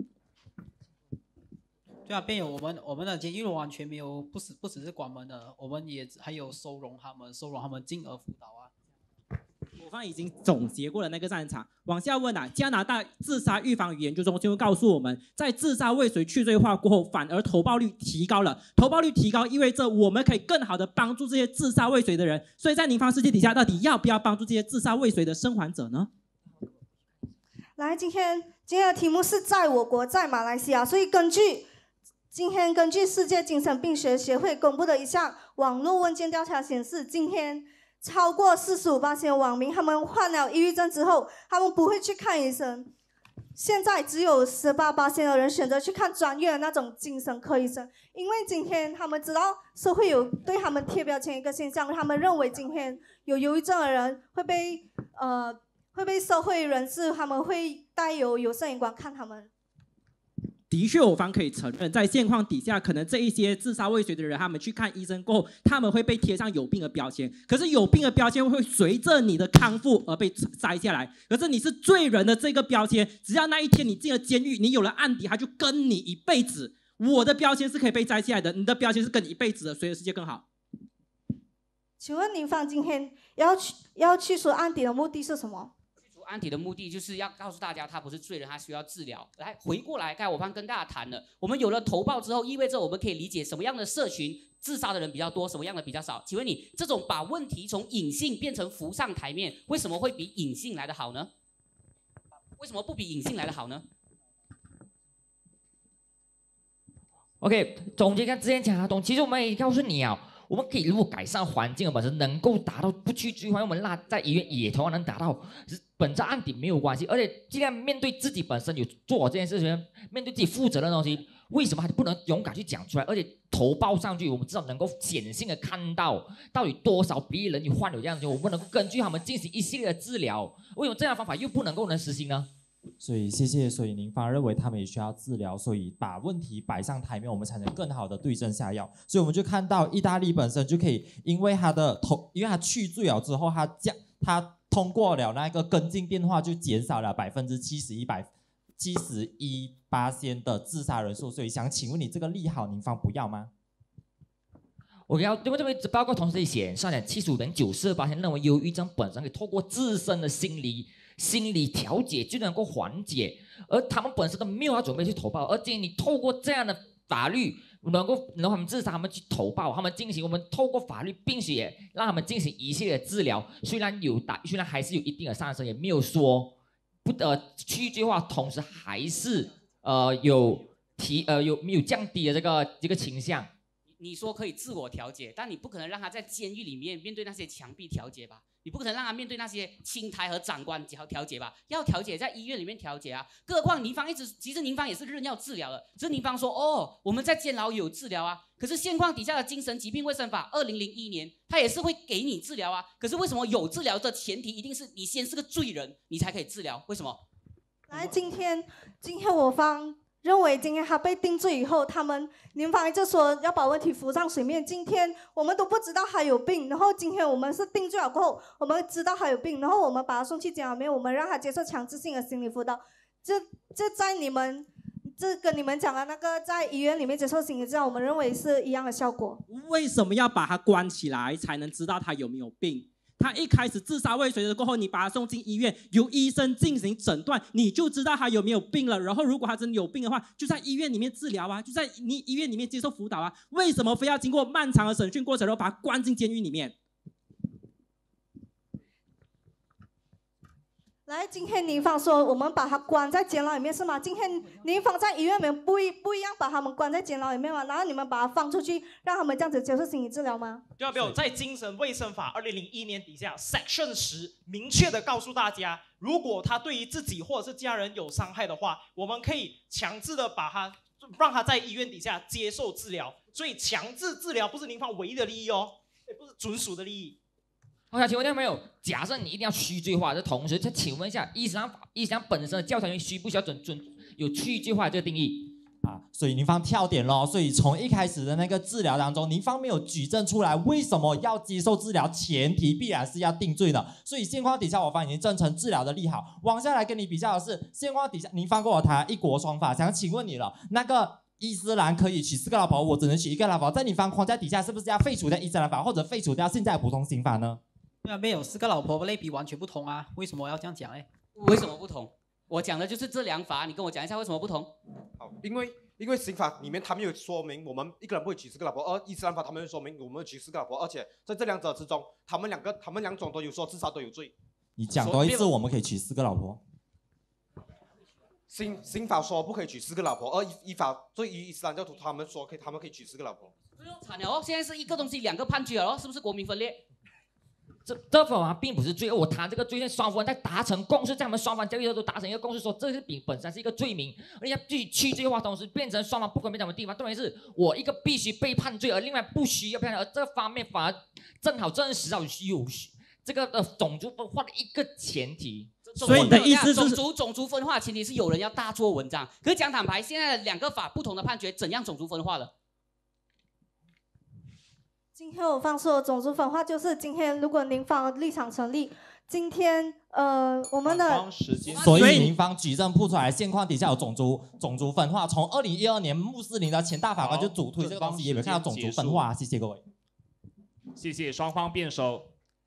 对啊，辩友，我们的监狱完全没有，不只是关门的，我们也还有收容他们，进而辅导啊。 我方已经总结过了那个战场。往下问啊，加拿大自杀预防与研究中心会告诉我们，在自杀未遂去罪化过后，反而投报率提高了。投报率提高意味着我们可以更好的帮助这些自杀未遂的人。所以在您方世界底下，到底要不要帮助这些自杀未遂的生还者呢？ 来，今天的题目是在我国，在马来西亚，所以今天根据世界精神病学协会公布的一项网络问卷调查显示，今天超过45%的网民他们患了抑郁症之后，他们不会去看医生。现在只有18%的人选择去看专业的那种精神科医生，因为今天他们知道社会有对他们贴标签一个现象，他们认为今天有忧郁症的人会被社会人士他们会带有色眼光看他们。 的确，我方可以承认，在现况底下，可能这一些自杀未遂的人，他们去看医生过后，他们会被贴上有病的标签。可是有病的标签会随着你的康复而被摘下来。可是你是罪人的这个标签，只要那一天你进了监狱，你有了案底，他就跟你一辈子。我的标签是可以被摘下来的，你的标签是跟你一辈子的，谁的世界更好？ 请问您方今天要去除案底的目的是什么？ 案底的目的就是要告诉大家，他不是罪人，他需要治疗。来，回过来，刚才我方跟大家谈了，我们有了投报之后，意味着我们可以理解什么样的社群自杀的人比较多，什么样的比较少。请问你，这种把问题从隐性变成浮上台面，为什么会比隐性来得好呢？为什么不比隐性来得好呢 ？OK， 总结刚之前讲的东西，其实我们也告诉你啊。我们可以如果改善环境的本身能够达到不去罪化，我们在医院也同样能达到，本着案底没有关系，而且尽量面对自己本身有做好这件事情，面对自己负责任的东西，为什么还不能勇敢去讲出来？而且投报上去，我们至少能够显性的看到到底多少比例人有患有这样的，我们能够根据他们进行一系列的治疗。为什么这样的方法又不能够实行呢？ 所以谢谢，所以您方认为他们也需要治疗，所以把问题摆上台面，我们才能更好的对症下药。所以我们就看到意大利本身就可以，因为他去罪了之后，他通过了那个跟进电话，就减少了71%的自杀人数。所以想请问你，这个利好您方不要吗？ 我要因为这边报告同时也显示了95.94%认为忧郁症本身可以透过自身的心理调节就能够缓解，而他们本身都没有要准备去投报，而今天你透过这样的法律能够他们至少他们去投报，他们我们透过法律，并且也让他们进行一系列的治疗，虽然还是有一定的上升，也没有说去罪化，同时还是有降低的这个倾向。 你说可以自我调节，但你不可能让他在监狱里面面对那些墙壁调节吧？你不可能让他面对那些青苔和长官调节吧？要调节在医院里面调节啊！更何况宁方其实宁方也是认要治疗的，只是宁方说我们在监牢有治疗啊。可是现况底下的精神疾病卫生法2001年，它也是会给你治疗啊。可是为什么有治疗的前提一定是你先是个罪人，你才可以治疗？为什么？ 来，今天我方认为今天他被定罪以后，您方就说要把问题浮上水面。今天我们都不知道他有病，然后今天我们是定罪了过后，我们知道他有病，然后我们把他送去监牢里面，我们让他接受强制性的心理辅导。 这在你们这跟你们讲的那个在医院里面接受心理治疗，我们认为是一样的效果。 为什么要把他关起来才能知道他有没有病？他一开始自杀未遂的过后，你把他送进医院，由医生进行诊断，你就知道他有没有病了。然后如果他真的有病的话，就在医院里面治疗啊，就在你医院里面接受辅导啊。为什么非要经过漫长的审讯过程，然后把他关进监狱里面？ 来，今天宁芳说我们把他关在监牢里面是吗？今天宁芳在医院里面不一样把他们关在监牢里面吗？然后你们把他放出去，让他们这样子接受心理治疗吗？ 对啊，没有，在精神卫生法2001年底下 Section 10明确的告诉大家，如果他对于自己或者是家人有伤害的话，我们可以强制的让他在医院底下接受治疗。所以强制治疗不是宁芳唯一的利益哦，也不是准属的利益。 我想请问一下没有？假设你一定要去罪化的同时，再请问一下，伊斯兰本身的教条需不需要有去罪化这个定义？ 所以宁芳跳点咯，所以从一开始的那个治疗当中，宁芳没有举证出来为什么要接受治疗，前提必然是要定罪的。所以现况底下，我方已经证成治疗的利好。往下来跟你比较的是，现况底下宁芳跟我谈一国双法，想请问你了，那个伊斯兰可以娶4个老婆，我只能娶1个老婆，在宁芳框架底下，是不是要废除掉伊斯兰法，或者废除掉现在的普通刑法呢？ 对啊，没有4个老婆类比完全不同啊，为什么要这样讲呢？ 为什么不同？我讲的就是这2法，你跟我讲一下为什么不同？ 好，因为刑法里面他们有说明我们一个人不会娶4个老婆，而伊斯兰法他们有说明我们娶4个老婆，而且在这两者之中，他们两种都有说至少都有罪。 你讲多一次，我们可以娶4个老婆。 刑法说不可以娶4个老婆，而依法对于伊斯兰教徒他们说他们可以娶4个老婆。 惨了哦，现在是一个东西2个判决了哦，是不是国民分裂？ 这法并不是罪恶，我谈这个罪在双方在达成共识，在他们双方交易的都达成一个共识，说这个本身是一个罪名，而且去罪化同时变成双方不可变什么地方，重点是我一个必须被判罪，而另外不需要被判罪，而这方面反而证实到有这个种族分化的一个前提。 所以你的意思是种族分化前提是有人要大做文章，可是讲坦白，现在2个法不同的判决，怎样种族分化了？ 今天我方说种族分化就是今天如果宁芳立场成立，今天我们的所以宁芳举证铺出来现况底下有种族分化，从2012年穆斯林的前大法官就主推这个东西，也没有看到种族分化。谢谢各位， 谢谢双方辩手。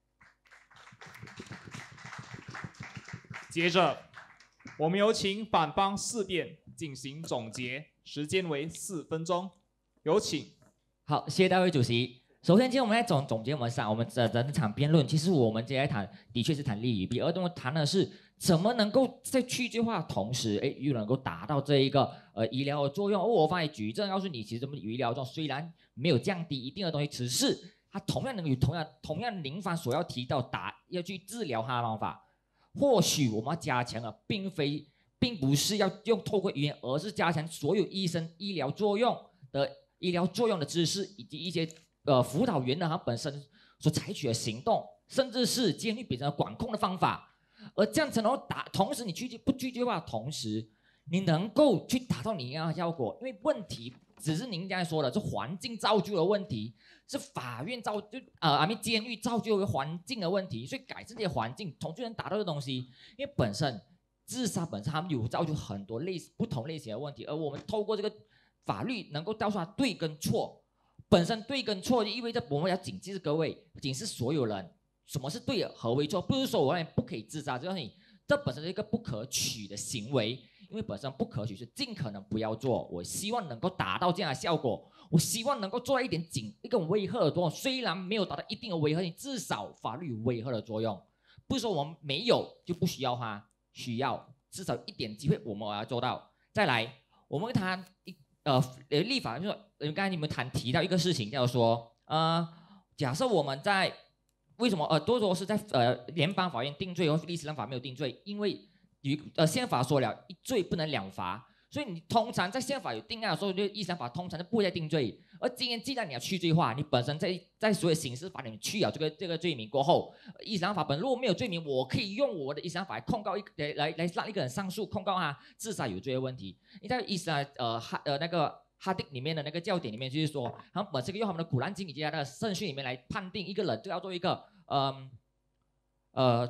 接着，我们有请反方4辩进行总结，时间为4分钟，有请。 好，谢谢大会主席。首先，今天我们来总结我们整场辩论，其实我们今天谈的确是谈利与弊，而我们谈的是怎么能够在去罪化的同时，又能够达到这一个医疗的作用。而我方也举证告诉你，其实这么医疗作用虽然没有降低一定的东西，只是它同样能有同样宁芳所要提到要去治疗它的方法。或许我们要加强的并不是要用透过语言，而是加强所有医疗作用的知识，以及一些辅导员呢他本身所采取的行动，甚至是监狱本身的管控的方法，而这样才能够同时你不去罪化的同时，你能够去达到你要的效果。因为问题只是您刚才说的，是环境造就的问题，是法院监狱造就的环境的问题，所以改善这些环境，同就能达到的东西。因为本身自杀本身他们有造就很多不同类型的问题，而我们透过这个法律能够告诉他对跟错。本身对跟错就意味着我们要警示各位，警示所有人，什么是对的，何为错？不是说我不可以自杀，就是这本身是一个不可取的行为，因为本身不可取是尽可能不要做。我希望能够达到这样的效果，我希望能够做到一个威吓的作用，虽然没有达到一定的威吓，至少法律有威吓的作用。不是说我们没有就不需要它，需要至少一点机会我们要做到。再来，我们谈立法就是刚才你们提到一个事情，叫做假设我们在为什么多是在联邦法院定罪，或伊斯兰法没有定罪，因为宪法说了一罪不能2罚，所以你通常在宪法有定案的时候，伊斯兰法通常就不会再定罪。而今天既然你要去罪化，你本身在所有刑事法里面去了这个罪名过后，伊斯兰法本如果没有罪名，我可以用我的伊斯兰法来控告来让一个人上诉控告他至少有罪的问题。你在伊斯兰那个哈迪里面的那个教典里面，就是说他们本身用他们的古兰经以及他的圣训里面来判定一个人，就要做一个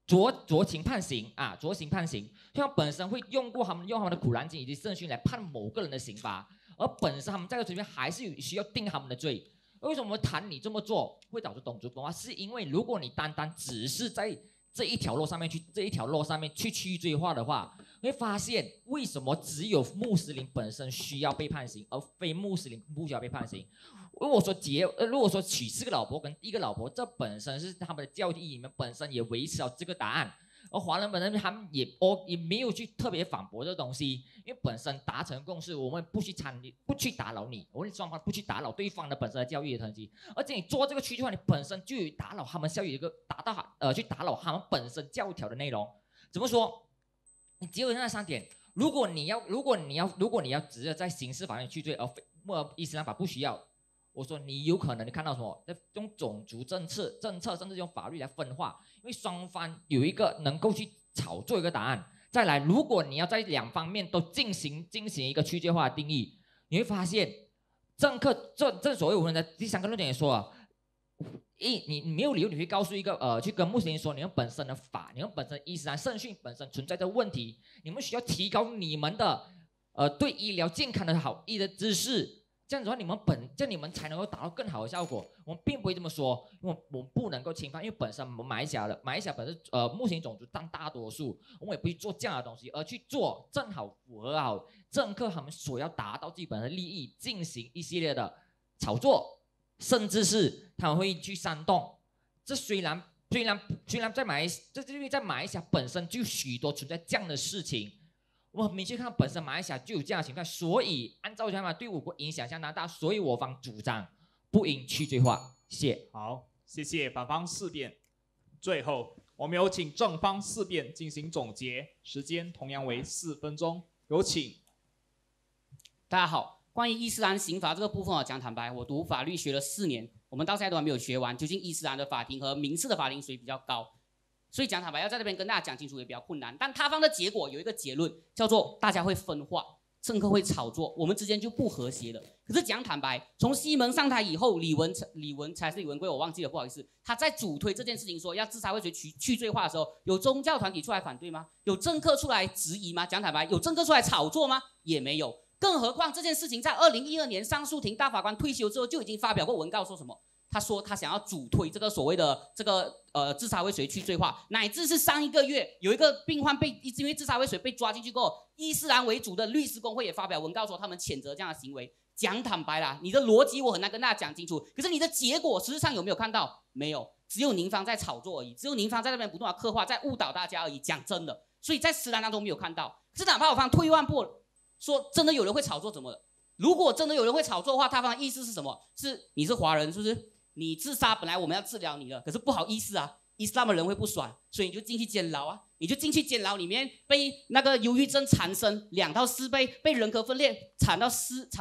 酌情判刑啊，酌情判刑，他们本身会用他们的苦难经以及圣训来判某个人的刑罚，而本身他们在这个层面还是需要定他们的罪。为什么谈你这么做会导致种族分化？是因为如果你单单只是在这一条路上面去去罪化的话，你会发现为什么只有穆斯林本身需要被判刑，而非穆斯林不需要被判刑？如果说娶4个老婆跟1个老婆，这本身是他们的教义里面本身也维持了这个答案，而华人本身他们也没有去特别反驳这个东西，因为本身达成共识，我们不去打扰你，我们双方不去打扰对方的本身的教育的东西，而且你做这个区的话，你本身就有打扰他们教育一个去打扰他们本身教条的内容。怎么说？你只有那3点。如果你要直接在刑事法院去罪，而伊斯兰法不需要。我说你有可能你看到什么？用种族政策，甚至用法律来分化，因为双方有一个能够去炒作一个答案。再来，如果你要在2方面都进行一个区界化的定义，你会发现，正所谓我们的第3个论点也说啊，你没有理由你会告诉一个去跟穆斯林说，你们本身的法，你们本身伊斯兰圣训本身存在的问题，你们需要提高你们的对医疗健康的好的知识。这样子的话，这样你们才能够达到更好的效果。我们并不会这么说，因为我们不能够侵犯，因为本身我们马来西亚本身穆斯林种族占大多数，我们也不会做这样的东西，而去做正好符合好政客他们所要达到自己本身的利益，进行一系列的炒作，甚至是他们会去煽动。这虽然在马来西亚本身就许多存在这样的事情。我很明确看到本身马来西亚就有这样的情况，所以按照想法对我国影响相当大，所以我方主张不应去罪化。谢谢。 好，谢谢反方4辩。最后，我们有请正方4辩进行总结，时间同样为4分钟，有请。 大家好，关于伊斯兰刑罚这个部分，我讲坦白，我读法律学了4年，我们到现在都还没有学完，究竟伊斯兰的法庭和民事的法庭谁比较高？所以讲坦白，要在这边跟大家讲清楚也比较困难。但他方的结果有一个结论，叫做大家会分化，政客会炒作，我们之间就不和谐了。可是讲坦白，从西蒙上台以后，李文贵我忘记了，不好意思，他在主推这件事情说要自杀未遂去罪化的时候，有宗教团体出来反对吗？有政客出来质疑吗？讲坦白，有政客出来炒作吗？也没有。更何况这件事情在2012年上诉庭大法官退休之后就已经发表过文告，说什么？他说他想要主推这个所谓的自杀未遂去罪化，乃至是上1个月有一个病患因为自杀未遂被抓进去过后，伊斯兰为主的律师公会也发表文告说他们谴责这样的行为。讲坦白啦，你的逻辑我很难跟大家讲清楚，可是你的结果实质上有没有看到？没有，只有您方在炒作而已，只有您方在那边不断的刻画，在误导大家而已。讲真的，所以在实战当中没有看到。可是哪怕我方退一万步说，真的有人会炒作怎么了？如果真的有人会炒作的话，他方的意思是什么？是你是华人是不是？你自杀本来我们要治疗你的，可是不好意思啊，伊斯兰的人会不爽，所以你就进去监牢啊，你就进去监牢里面被那个忧郁症缠身2到4倍，被人格分裂缠到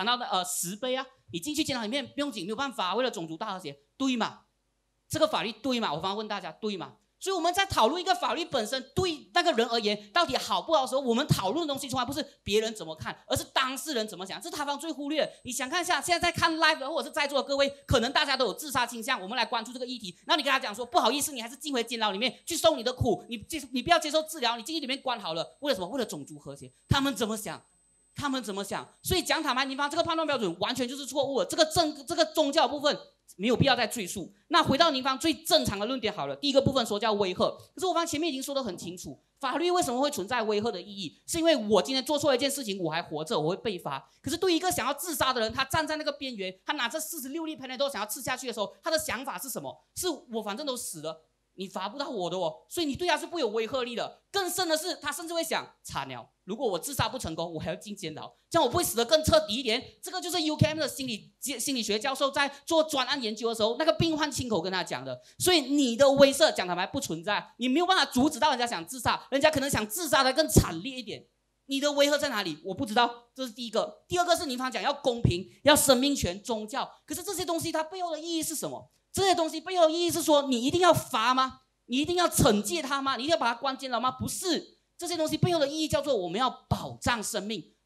10倍啊，你进去监牢里面不用紧，没有办法，为了种族大和谐，对吗？这个法律对吗？我方问大家对吗？所以我们在讨论一个法律本身对那个人而言到底好不好的时候，我们讨论的东西从来不是别人怎么看，而是当事人怎么想，这是他方最忽略的。你想看一下，现在在看 live 的或者是在座的各位，可能大家都有自杀倾向，我们来关注这个议题，然后你跟他讲说不好意思，你还是进回监牢里面去受你的苦，你不要接受治疗，你进去里面关好了，为了什么？为了种族和谐。他们怎么想？所以讲坦白，你方这个判断标准完全就是错误了。这个宗教部分没有必要再赘述。那回到您方最正常的论点好了，第一个部分说叫威吓，可是我方前面已经说得很清楚，法律为什么会存在威吓的意义？是因为我今天做错一件事情，我还活着，我会被罚。可是对于一个想要自杀的人，他站在那个边缘，他拿着46粒 Panadol 想要吃下去的时候，他的想法是什么？是我反正都死了，你罚不到我的哦，所以你对他是不有威吓力的。更甚的是，他甚至会想，惨了，如果我自杀不成功，我还要进监牢，这样我不会死得更彻底一点？这个就是 UKM 的心理学教授在做专案研究的时候，那个病患亲口跟他讲的。所以你的威慑讲坦白不存在，你没有办法阻止到人家想自杀，人家可能想自杀的更惨烈一点。你的威吓在哪里？我不知道，这是第一个。第二个是您方讲要公平，要生命权、宗教，可是这些东西它背后的意义是什么？这些东西背后的意义是说，你一定要罚吗？你一定要惩戒他吗？你一定要把他关监牢吗？不是，这些东西背后的意义叫做我们要保障生命。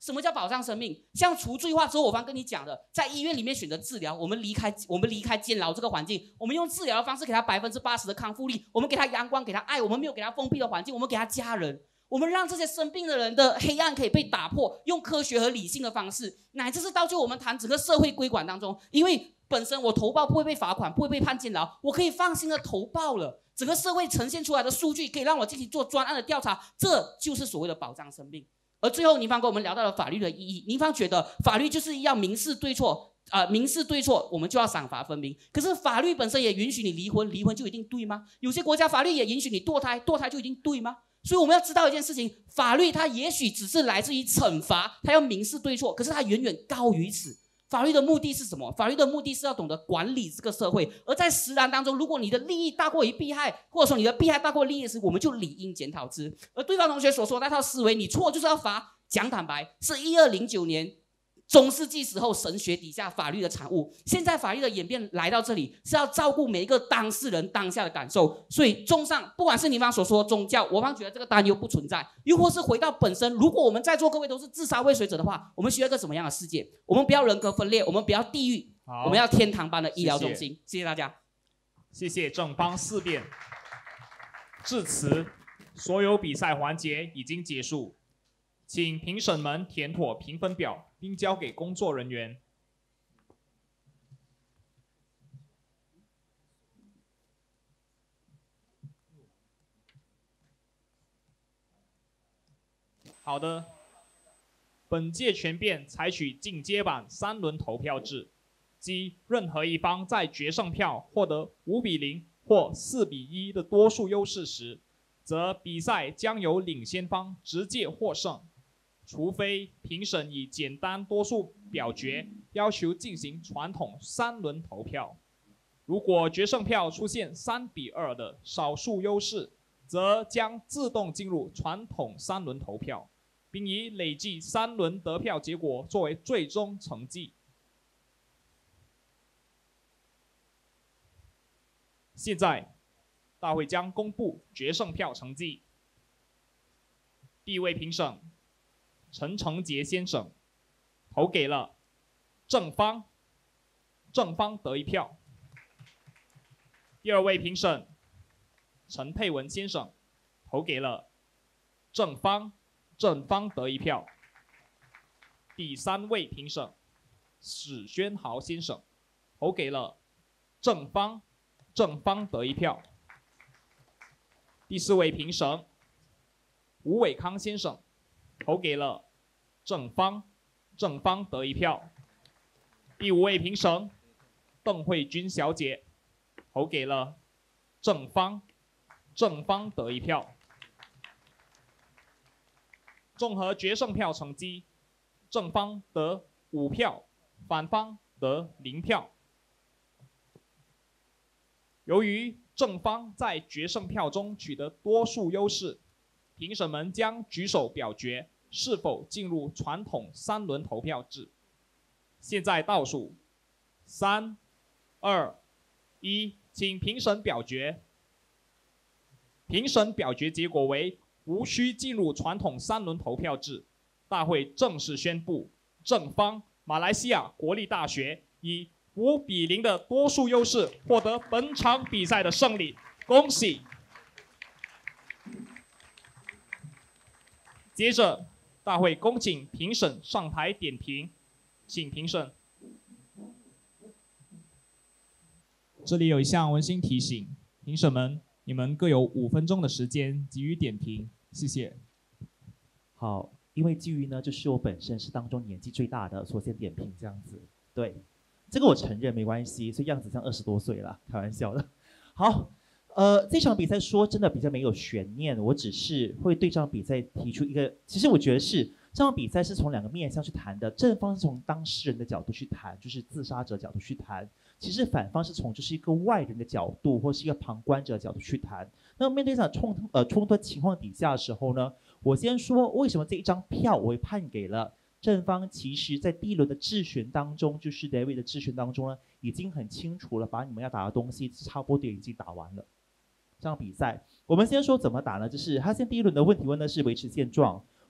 什么叫保障生命？像除罪化之后，我刚跟你讲的，在医院里面选择治疗，我们离开监牢这个环境，我们用治疗的方式给他80%的康复力，我们给他阳光，给他爱，我们没有给他封闭的环境，我们给他家人，我们让这些生病的人的黑暗可以被打破，用科学和理性的方式，乃至是到最后我们谈整个社会规管当中，因为本身我投报不会被罚款，不会被判监牢，我可以放心的投报了。整个社会呈现出来的数据可以让我进行做专案的调查，这就是所谓的保障生命。而最后，宁芳跟我们聊到了法律的意义。宁芳觉得法律就是要民事对错，民事对错我们就要赏罚分明。可是法律本身也允许你离婚，离婚就一定对吗？有些国家法律也允许你堕胎，堕胎就一定对吗？所以我们要知道一件事情，法律它也许只是来自于惩罚，它要民事对错，可是它远远高于此。法律的目的是什么？法律的目的是要懂得管理这个社会，而在实然当中，如果你的利益大过于弊害，或者说你的弊害大过利益时，我们就理应检讨之。而对方同学所说的那套思维，你错就是要罚，讲坦白，是1209年中世纪时候神学底下法律的产物。现在法律的演变来到这里，是要照顾每一个当事人当下的感受。所以综上，不管是你方所说宗教，我方觉得这个担忧不存在，又或是回到本身，如果我们在座各位都是自杀未遂者的话，我们需要一个什么样的世界？我们不要人格分裂，我们不要地狱，我们要天堂般的医疗中心。谢谢大家。 谢谢正方4辩。至此，所有比赛环节已经结束，请评审们填妥评分表，并交给工作人员。好的，本届全辩采取进阶版3轮投票制，即任何一方在决胜票获得5-0或4-1的多数优势时，则比赛将由领先方直接获胜，除非评审以简单多数表决要求进行传统3轮投票。如果决胜票出现3-2的少数优势，则将自动进入传统3轮投票，并以累计3轮得票结果作为最终成绩。现在，大会将公布决胜票成绩。第一位评审陈成杰先生投给了正方，正方得1票。第二位评审陈佩文先生投给了正方，正方得1票。第三位评审史宣豪先生投给了正方，正方得1票。第四位评审吴伟康先生投给了正方，正方得1票。第五位评审邓慧君小姐投给了正方，正方得1票。综合决胜票成绩，正方得5票，反方得0票。由于正方在决胜票中取得多数优势，评审们将举手表决是否进入传统3轮投票制。现在倒数3、2、1，请评审表决。评审表决结果为无需进入传统3轮投票制。大会正式宣布，正方马来西亚国立大学以5-0的多数优势获得本场比赛的胜利，恭喜！接着，大会恭请评审上台点评，请评审。这里有一项温馨提醒，评审们，你们各有5分钟的时间给予点评，谢谢。 好，因为基于呢，就是我本身是当中年纪最大的，所以先点评这样子。对，这个我承认没关系，所以样子像20多岁了，开玩笑的。好，这场比赛说真的比较没有悬念，我只是会对这场比赛提出一个，其实我觉得是这场比赛是从2个面向去谈的，正方是从当事人的角度去谈，就是自杀者角度去谈。其实反方是从就是一个外人的角度，或是一个旁观者的角度去谈。那么面对这场冲突情况底下的时候呢，我先说为什么这一张票我会判给了正方。其实在第1轮的质询当中，就是 David 的质询当中呢，已经很清楚了，把你们要打的东西差不多已经打完了。这场比赛我们先说怎么打呢？就是他先第1轮的问题问的是维持现状，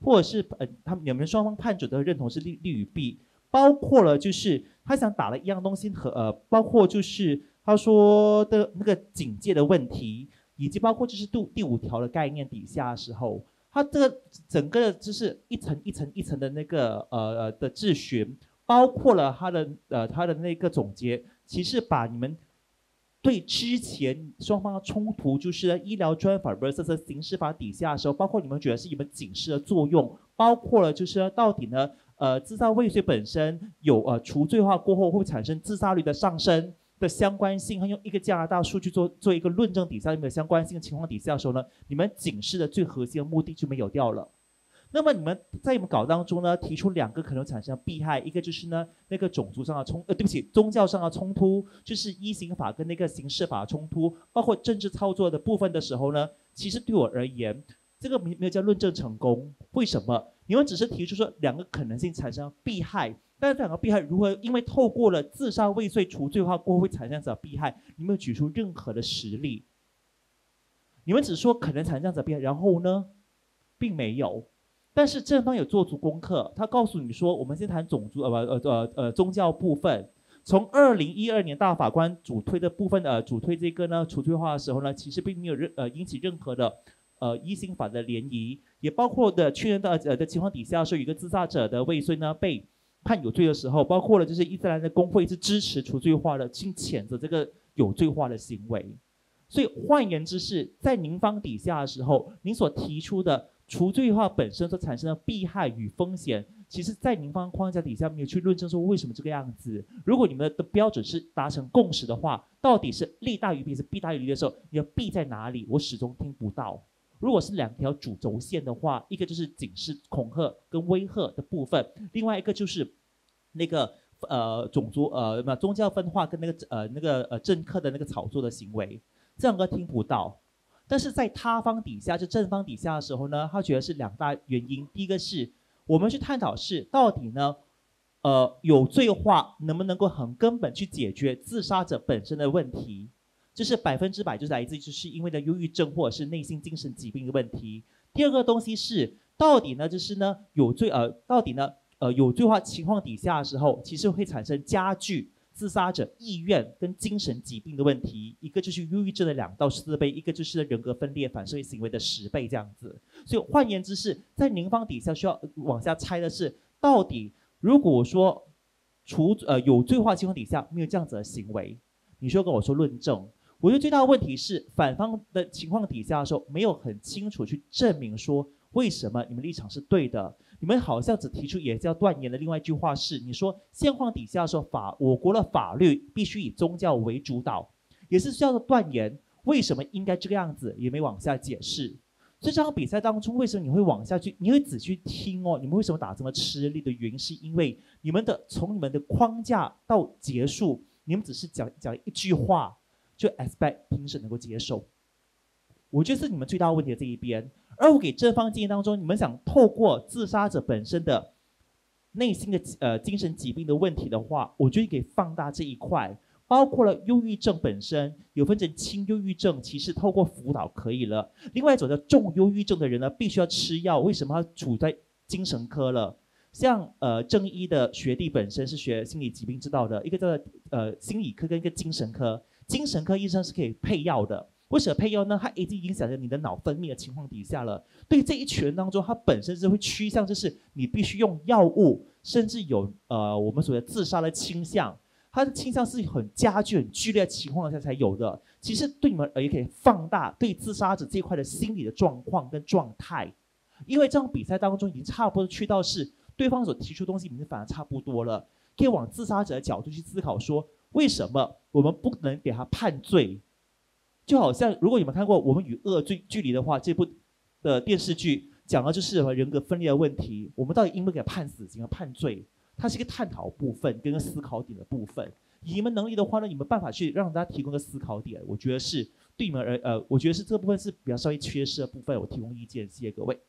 或者是你们双方判准的认同是利与弊，包括了就是他想打了一样东西和包括就是他说的那个警戒的问题，以及包括就是第5条的概念底下的时候，他这个整个就是一层一层一层的那个的质询，包括了他的那个总结，其实把你们对之前双方的冲突，就是医疗专法 versus 刑事法底下的时候，包括你们觉得是你们警示的作用，包括了就是到底呢，自杀未遂本身有除罪化过后会产生自杀率的上升的相关性，和用一个加拿大数据做一个论证底下的相关性的情况底下的时候呢，你们警示的最核心的目的就没有掉了。那么你们在你们稿当中呢，提出2个可能产生的弊害，一个就是呢那个种族上的宗教上的冲突，就是依刑法跟那个刑事法冲突，包括政治操作的部分的时候呢，其实对我而言，这个没有叫论证成功。为什么？你们只是提出说2个可能性产生弊害，但是这2个弊害如何因为透过了自杀未遂除罪化过后会产生这样子的弊害，你没有举出任何的实例。你们只说可能产生这样子的弊害，然后呢，并没有。但是正方有做足功课，他告诉你说，我们先谈种族宗教部分。从2012年大法官主推的部分主推这个呢除罪化的时候呢，其实并没有引起任何的依刑法的涟漪，也包括的去年的情况底下说有一个自杀者的未遂呢被判有罪的时候，包括了就是伊斯兰的公会是支持除罪化的，去谴责这个有罪化的行为。所以换言之是在您方底下的时候，您所提出的除罪化本身所产生的弊害与风险，其实在您方框架底下没有去论证说为什么这个样子。如果你们的标准是达成共识的话，到底是利大于弊是弊大于利的时候，你的弊在哪里？我始终听不到。如果是2条主轴线的话，一个就是警示、恐吓跟威吓的部分，另外一个就是那个种族宗教分化跟那个政客的那个炒作的行为，这2个听不到。但是在他方底下，就正方底下的时候呢，他觉得是2大原因。第一个是我们去探讨是到底呢，有罪化能不能够很根本去解决自杀者本身的问题，这是100%就是来自就是因为的忧郁症或者是内心精神疾病的问题。第2个东西是到底呢，就是呢到底呢有罪化情况底下的时候，其实会产生加剧自杀者意愿跟精神疾病的问题，一个就是忧郁症的2到4倍，一个就是人格分裂反社会行为的10倍这样子。所以换言之是在您方底下需要往下猜的是，到底如果说有罪化情况底下没有这样子的行为，你说跟我说论证，我觉得最大的问题是反方的情况底下的时候没有很清楚去证明说为什么你们立场是对的。你们好像只提出也叫断言的另外一句话是，你说现况底下说我国的法律必须以宗教为主导，也是叫做断言为什么应该这个样子，也没往下解释。所以这场比赛当中，为什么你会往下去，你会仔细听哦，你们为什么打这么吃力的原因，是因为从你们的框架到结束，你们只是讲一句话，就 expect 评审能够接受。我觉得是你们最大的问题的这一边。而我给正方建议当中，你们想透过自杀者本身的内心的精神疾病的问题的话，我觉得可以放大这一块，包括了忧郁症本身有分成轻忧郁症，其实透过辅导可以了。另外一种叫重忧郁症的人呢，必须要吃药，为什么他处在精神科了？像正一的学弟本身是学心理疾病知道的，一个叫心理科跟一个精神科，精神科医生是可以配药的。为什么配药呢？它已经影响了你的脑分泌的情况底下了。对这一群人当中，它本身是会趋向，就是你必须用药物，甚至有我们所谓的自杀的倾向。它的倾向是很加剧、很剧烈的情况下才有的。其实对你们也可以放大对自杀者这一块的心理的状况跟状态，因为这场比赛当中已经差不多去到是对方所提出的东西已经反而差不多了，可以往自杀者的角度去思考说，为什么我们不能给他判罪？就好像如果你们看过《我们与恶距离》的话，这部的电视剧讲的就是人格分裂的问题，我们到底应不应该判死刑和判罪？它是一个探讨部分跟一个思考点的部分。以你们能力的话呢，你们办法去让大家提供个思考点，我觉得是对你们我觉得是这部分是比较稍微缺失的部分，我提供意见，谢谢各位。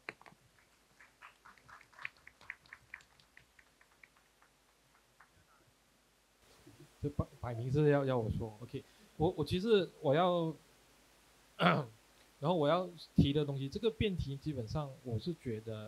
这摆明是要我说 ，OK， 我其实我要，然后我要提的东西，这个辩题基本上我是觉得，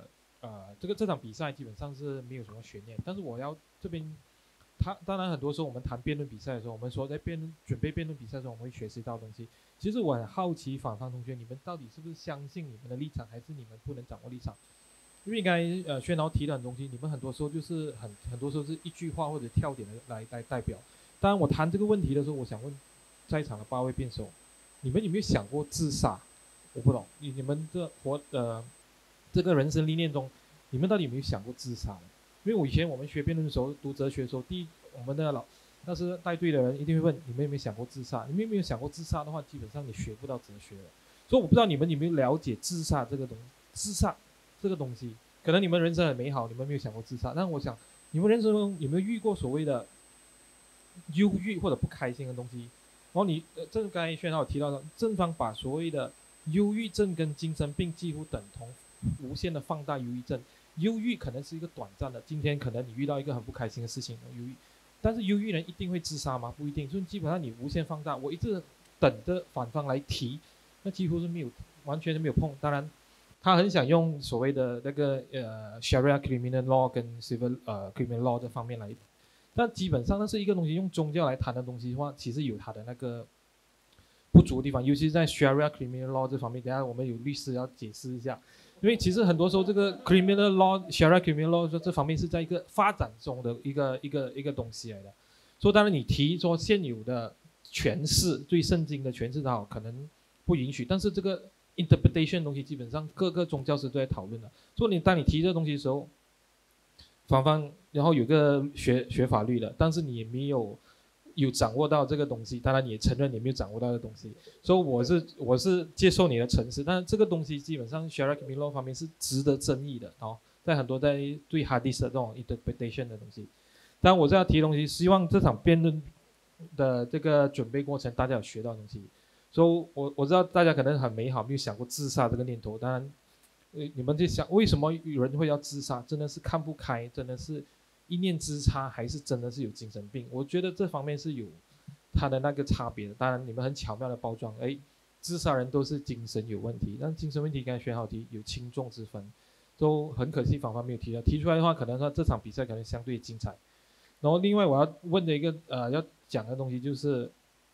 这场比赛基本上是没有什么悬念，但是我要这边，当然很多时候我们谈辩论比赛的时候，我们说在准备辩论比赛的时候，我们会学习到东西。其实我很好奇反方同学，你们到底是不是相信你们的立场，还是你们不能掌握立场？因为刚才轩豪提的很多东西，你们很多时候就是很多时候是一句话或者跳点的来代表。当然我谈这个问题的时候，我想问在场的8位辩手，你们有没有想过自杀？我不懂，你们的这个人生历练中，你们到底有没有想过自杀？因为我以前我们学辩论的时候，读哲学的时候，我们的那是带队的人一定会问你们有没有想过自杀？你们有没有想过自杀的话，基本上你学不到哲学了。所以我不知道你们有没有了解自杀这个东西，可能你们人生很美好，你们没有想过自杀。但我想，你们人生中有没有遇过所谓的忧郁或者不开心的东西？然后正刚才轩豪有提到的，正方把所谓的忧郁症跟精神病几乎等同，无限的放大忧郁症。忧郁可能是一个短暂的，今天可能你遇到一个很不开心的事情，忧郁。但是忧郁人一定会自杀吗？不一定，所以基本上你无限放大。我一直等着反方来提，那几乎是没有，完全是没有碰。当然，他很想用所谓的那个Sharia criminal law 跟 civil criminal law 这方面来，但基本上那是一个东西，用宗教来谈的东西的话，其实有它的那个不足的地方，尤其是在 Sharia criminal law 这方面，等下我们有律师要解释一下。因为其实很多时候这个 criminal law、Sharia criminal law 这方面是在一个发展中的一个东西来的，所以当然你提说现有的诠释对圣经的诠释的好，可能不允许，但是这个 interpretation 的东西基本上各个宗教师都在讨论的。所以当你提这个东西的时候，方然后有个学法律的，但是你也没有掌握到这个东西，当然你也承认你没有掌握到这个东西，所以我是接受你的诚实，但是这个东西基本上 Sharia criminal law 方面是值得争议的哦，在很多在对 hadith 的这种 interpretation 的东西。当然我这样提的东西，希望这场辩论的这个准备过程大家有学到东西。所以我知道大家可能很美好，没有想过自杀这个念头。当然，你们在想为什么有人会要自杀？真的是看不开，真的是一念之差，还是真的是有精神病？我觉得这方面是有它的那个差别的。当然，你们很巧妙的包装，自杀人都是精神有问题，但精神问题刚才选好题有轻重之分，都很可惜，方没有提到。提出来的话，可能说这场比赛可能相对精彩。然后另外我要问的一个要讲的东西就是